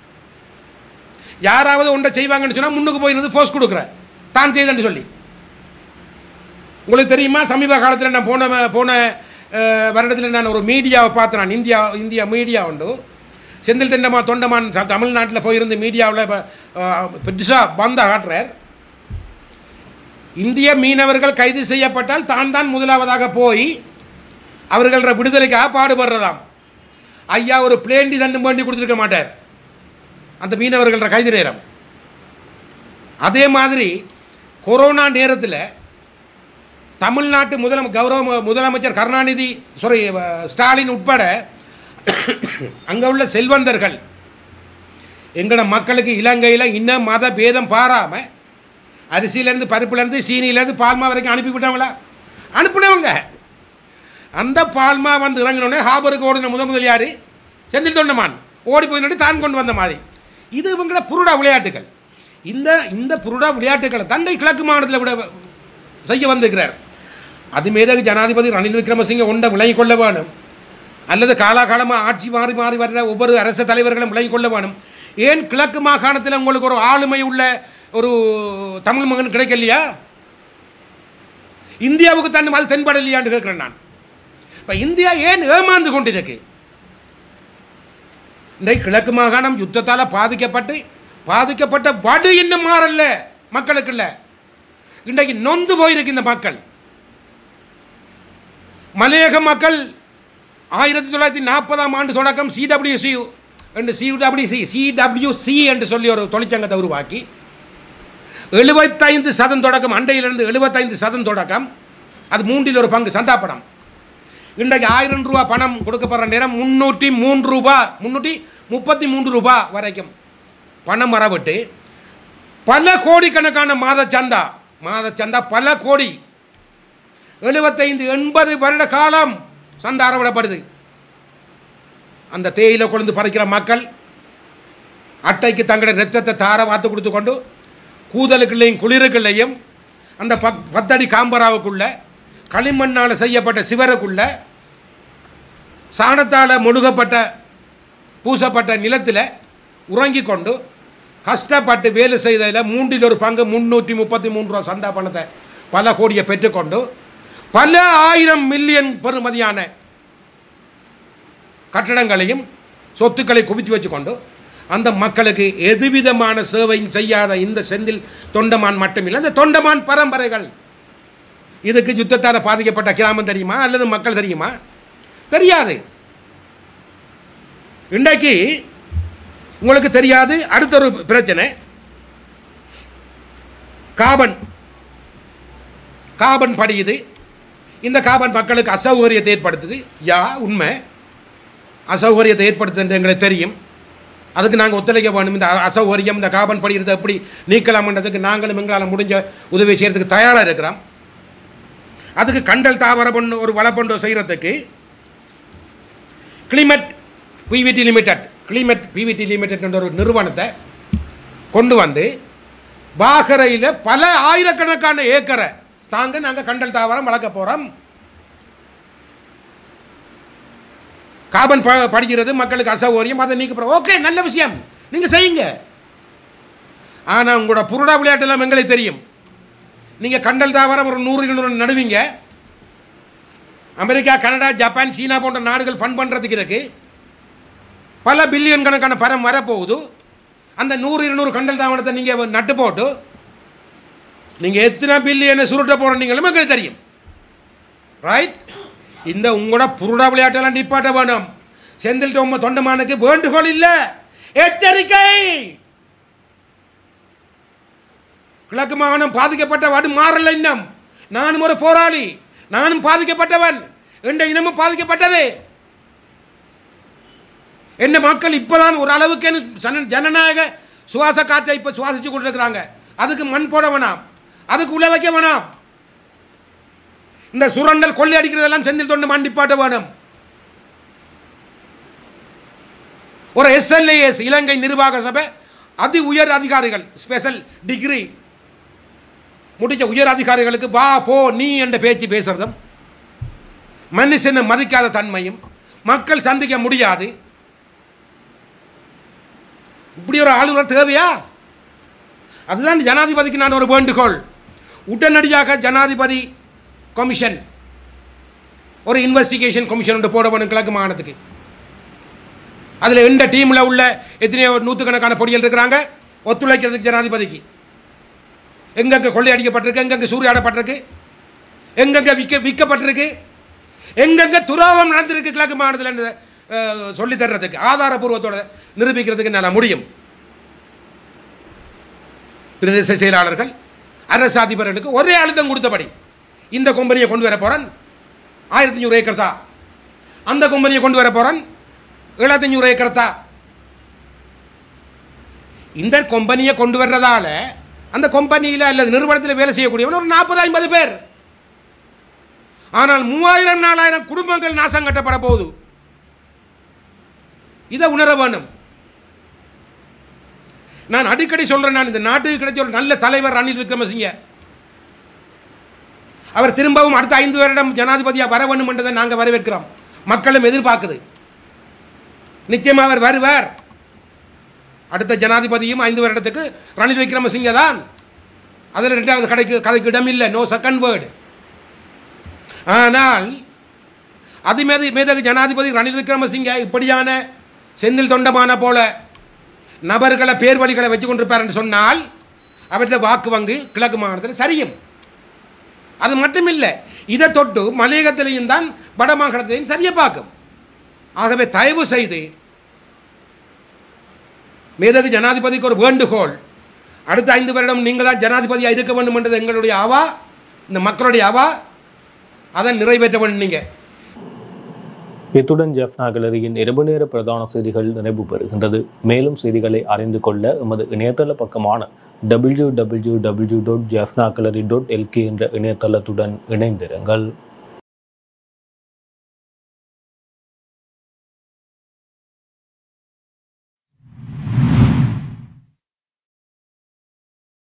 S6: யாராவது ஒன்றை செய்வாங்கன்னு சொன்னால் முன்னுக்கு போய் இருந்து ஃபோர்ஸ் கொடுக்குறேன் தான் செய்தேன்னு சொல்லி. உங்களுக்கு தெரியுமா, சமீப காலத்தில் நான் போன போன வருடத்தில் நான் ஒரு மீடியாவை பார்த்தேன். நான் இந்தியா இந்தியா மீடியா உண்டு, செந்தில் தொண்டமா தொண்டமான் தமிழ்நாட்டில் போயிருந்து மீடியாவில் பெருசாக பந்த காட்டுறார். இந்திய மீனவர்கள் கைது செய்யப்பட்டால் தான் தான் முதலாவதாக போய் அவர்கள விடுதலைக்காக பாடுபடுறதாம். ஐயா ஒரு பிளேண்டி தண்டு வேண்டி கொடுத்துருக்க மாட்டார் அந்த மீனவர்கள கைது நேரம். அதே மாதிரி கொரோனா நேரத்தில் தமிழ்நாட்டு முதலம் கௌரவ முதலமைச்சர் கருணாநிதி சாரி ஸ்டாலின் உட்பட அங்கே உள்ள செல்வந்தர்கள் எங்களோட மக்களுக்கு இலங்கையில் இன்னும் மத பேதம் பாராமல் அரிசியிலேருந்து பருப்புலேருந்து சீனியிலேருந்து பால்மா வரைக்கும் அனுப்பிவிட்டாங்களா? அனுப்பினவங்க. அந்த பால்மா வந்து இறங்கினோடனே ஹாபருக்கு ஓடின முத முதல் யார்? செந்தில் தொண்டமான். ஓடி போயிட்டு தான் கொண்டு வந்த மாதிரி. இது இவங்களோட புருடா விளையாட்டுகள். இந்த இந்த புருடா விளையாட்டுகளை தந்தை கிழக்கு மாநிலத்தில் விட செய்ய வந்திருக்கிறார். அது மீது ஜனாதிபதி ரணில் விக்ரமசிங்க ஒன்றை விளங்கிக் கொள்ள வேணும், அல்லது காலாகாலமாக ஆட்சி மாறி மாறி வர்ற ஒவ்வொரு அரசு தலைவர்களும் விளங்கிக் கொள்ள வேணும். ஏன் கிழக்கு மாகாணத்தில் உங்களுக்கு ஒரு ஆளுமை உள்ள ஒரு தமிழ் மகன் கிடைக்கலையா? இந்தியாவுக்கு தன் அது தென்படலையான்னு கேட்கிறேன் நான். இப்போ இந்தியா ஏன் ஏமாந்து கொண்டிருக்கு? இன்றைக்கு கிழக்கு மாகாணம் யுத்தத்தால் பாதிக்கப்பட்டு பாதிக்கப்பட்ட வடு இன்னும் மாறல மக்களுக்கு இல்லை. இன்றைக்கு நொந்து போயிருக்கு இந்த மக்கள். மலையக மக்கள் ஆயிரத்தி தொள்ளாயிரத்தி நாற்பதாம் ஆண்டு தொடக்கம் சிடபிள்யூசி என்று சிடபிள்யூசி சிடபிள்யூசி என்று சொல்லி ஒரு தொழிற்சங்கத்தை உருவாக்கி எழுபத்தைந்து சதம் தொடக்கம் அண்டையிலிருந்து எழுபத்தைந்து சதம் தொடக்கம் அது மூன்றில் ஒரு பங்கு சந்தாப்பணம். இன்றைக்கு ஆயிரம் ரூபா பணம் கொடுக்கப்படுற நேரம் முன்னூற்றி மூன்று ரூபா முன்னூற்றி முப்பத்தி மூன்று ரூபா வரைக்கும் பணம் வரவிட்டு பல கோடிக்கணக்கான மாத சந்தா மாத சந்தா பல கோடி எழுபத்தைந்து எண்பது வருட காலம் சந்தா அறவிடப்படுது. அந்த தேயிலை கொழுந்து பறிக்கிற மக்கள் அட்டைக்கு தங்களுடைய ரத்தத்தை தார வாத்து கொடுத்து கொண்டு கூதலுக்குள்ளேயும் குளிருக்குள்ளேயும் அந்த பத் பத்தடி காம்பராவுக்குள்ள களிமண்ணால் செய்யப்பட்ட சிவருக்குள்ள சாணத்தால் முழுகப்பட்ட பூசப்பட்ட நிலத்தில் உறங்கி கொண்டு கஷ்டப்பட்டு வேலை செய்ததில் மூன்றில் ஒரு பங்கு முன்னூற்றி முப்பத்தி மூன்று ரூபா சந்தா பணத்தை பல கோடியை பெற்றுக்கொண்டு பல ஆயிரம் மில்லியன் பெறுமதியான கட்டடங்களையும் சொத்துக்களை குவித்து வச்சுக்கொண்டு அந்த மக்களுக்கு எதுவிதமான சேவையும் செய்யாத இந்த செந்தில் தொண்டமான் மட்டுமில்லை, இந்த தொண்டமான் பரம்பரைகள். இதுக்கு யுத்தத்தால் பாதிக்கப்பட்ட கிராமம் தெரியுமா அல்லது மக்கள் தெரியுமா? தெரியாது. இன்றைக்கு உங்களுக்கு தெரியாது. அடுத்த ஒரு பிரச்சனை காபன் காபன் படியுது. இந்த காபன் மக்களுக்கு அசௌகரியத்தை ஏற்படுத்துது. யா உண்மை, அசௌகரியத்தை ஏற்படுத்துறது எங்களுக்கு தெரியும். அதுக்கு நாங்கள் ஒத்துழைக்க வேணும். இந்த அசௌகரியம் இந்த காபன் படிக்கிறதை எப்படி நீக்கலாம்ன்றதுக்கு நாங்களும் எங்களால் முடிஞ்ச உதவி செய்கிறதுக்கு தயாராக இருக்கிறோம். அதுக்கு கண்டல் தாவர பொண்ணு ஒரு வளப்பொண்டு செய்கிறதுக்கு கிளிமெட் பிவிடி லிமிடெட் கிளிமெட் பிவிடி லிமிடெட் என்ற ஒரு நிறுவனத்தை கொண்டு வந்து பாகரையில் பல ஆயிரக்கணக்கான ஏக்கரை தாங்க நாங்கள் கண்டல் தாவரம் வளர்க்க போகிறோம். காபன் ப படிக்கிறது மக்களுக்கு அசௌகரியம், அதை நீக்க போகிறோம். ஓகே, நல்ல விஷயம், நீங்கள் செய்யுங்க. ஆனால் உங்களோட புருடா விளையாட்டெல்லாம் எங்களுக்கு தெரியும். நீங்கள் கண்டல் தாவரம் ஒரு நூறு இருநூறு நடுவீங்க. அமெரிக்கா, கனடா, ஜப்பான், சீனா போன்ற நாடுகள் ஃபண்ட் பண்ணுறதுக்கு இருக்கு. பல பில்லியன் கணக்கான பணம் வரப்போகுது. அந்த நூறு இருநூறு கண்டல் தாவணத்தை நீங்கள் நட்டு போட்டு நீங்கள் எத்தனை பில்லியனை சுருட்ட போகிறீங்களும் மக்களுக்கு தெரியும். ரைட்? இந்த உங்களோட புருடா விளையாட்டெல்லாம் நிப்பாட்ட வேணும். செந்தில் டோம தொண்டமானுக்கு வேண்டுகோள் இல்லை, எச்சரிக்கை. கிழக்கு மாகாணம் பாதிக்கப்பட்ட வாடு மாறல. இன்னும் நானும் ஒரு போராளி, நானும் பாதிக்கப்பட்டவன், எந்த இனமும் பாதிக்கப்பட்டது. என்ன மக்கள் இப்போதான் ஒரு அளவுக்கு ஜனநாயக சுவாச காற்றை இப்போ சுவாசிச்சு கொண்டிருக்கிறாங்க. அதுக்கு மண் போட வேணாம், அதுக்கு உள்ள வைக்க வேணாம். இந்த சுரண்டல் கொள்ளை அடிக்கிறதெல்லாம் செந்தில் தொண்டு மண்டிப்பாட்ட வேணும். ஒரு எஸ்எல்ஏஎஸ் இலங்கை நிர்வாக சபை அதி உயர் அதிகாரிகள், ஸ்பெஷல் டிகிரி முடிச்ச உயர் அதிகாரிகளுக்கு வா போ நீ என்ற பேச்சு பேசுறதும், மனுஷனை மதிக்காத தன்மையும், மக்கள் சந்திக்க முடியாது. இப்படி ஒரு ஆளுநர் தேவையா? அதுதான் ஜனாதிபதிக்கு நான் ஒரு வேண்டுகோள். உடனடியாக ஜனாதிபதி கமிஷன், ஒரு இன்வெஸ்டிகேஷன் கமிஷன் ஒன்று போட வேணும் கிழக்கு மாகாணத்துக்கு. அதில் எந்த டீமில் உள்ள எத்தனையோ நூற்றுக்கணக்கான பொடிகள் இருக்கிறாங்க ஒத்துழைக்கிறதுக்கு ஜனாதிபதிக்கு. எங்கெங்கே கொள்ளை அடிக்கப்பட்டிருக்கு, எங்கெங்கே சூறையாடப்பட்டிருக்கு, எங்கெங்கே விற்க விற்கப்பட்டிருக்கு, எங்கெங்கே துரோகம் நடந்திருக்கு கிழக்கு மாகாணத்தில் சொல்லி தர்றதுக்கு, ஆதாரபூர்வத்தோட நிரூபிக்கிறதுக்கு என்னால் முடியும். பிரதேச செயலாளர்கள், அரசு அதிபர்களுக்கு ஒரே அழுத்தம் கொடுத்தபடி இந்த கம்பெனியை கொண்டு வர போகிறேன், ஆயிரத்தி அஞ்சூறு ஏக்கர் தான். அந்த கம்பெனியை கொண்டு வர போகிறேன், ஏழாயிரத்தி அஞ்சூறு ஏக்கர் தான். இந்த கம்பெனியை கொண்டு வர்றதால அந்த கம்பெனியில் அல்லது நிறுவனத்தில் வேலை செய்யக்கூடியவன் ஒரு நாற்பது ஐம்பது பேர். ஆனால் மூவாயிரம் நாலாயிரம் குடும்பங்கள் நாசம் கட்டப்பட போகுது. இதை உணர வேண்டும். நான் அடிக்கடி சொல்றேன், நான் இந்த நாட்டுக்கு கிடைச்ச ஒரு நல்ல தலைவர் ரணில் விக்ரமசிங்க. அவர் திரும்பவும் அடுத்த ஐந்து வருடம் ஜனாதிபதியாக வர வேண்டும் என்றதை நாங்கள் வரவேற்கிறோம். மக்களும் எதிர்பார்க்குது. நிச்சயமாக அவர் வருவார். அடுத்த ஜனாதிபதியும் ஐந்து வருடத்துக்கு ரணில் விக்ரமசிங்க தான். அதில் ரெண்டாவது கடைக்கு கதைக்கு இடம் இல்லை, நோ செகண்ட் வேர்டு. ஆனால் அது மேது மேதகு ஜனாதிபதி ரணில் விக்ரமசிங்க இப்படியான செந்தில் தொண்டமான போல நபர்களை பேர் வழிகளை வச்சு கொண்டிருப்பார் என்று சொன்னால் அவற்றை வாக்கு வங்கு கிழக்கு மாகாணத்தில் சரியும். அது மட்டுமில்லை, இதை தொட்டு மலையகத்திலையும் தான் வட மாகாணத்திலையும் சரிய பார்க்கும். ஆகவே தயவு செய்து மேதகு ஜனாதிபதிக்கு ஒரு வேண்டுகோள், அடுத்த ஐந்து வருடம் நீங்கள் தான் ஜனாதிபதியாக இருக்க வேண்டும் என்றது எங்களுடைய ஆவா, இந்த மக்களுடைய ஆவா. அதை நிறைவேற்ற வேண்டும். நீங்கள்
S2: இத்துடன் ஜெஃப்னா கேலரியின் இரவு நேர பிரதான செய்திகள் நிறைவு பெறுகின்றது. மேலும் செய்திகளை அறிந்து கொள்ள எமது இணையதள பக்கமான W W W dot Jaffna gallery dot LK என்ற இணையதளத்துடன் இணைந்திருங்கள்.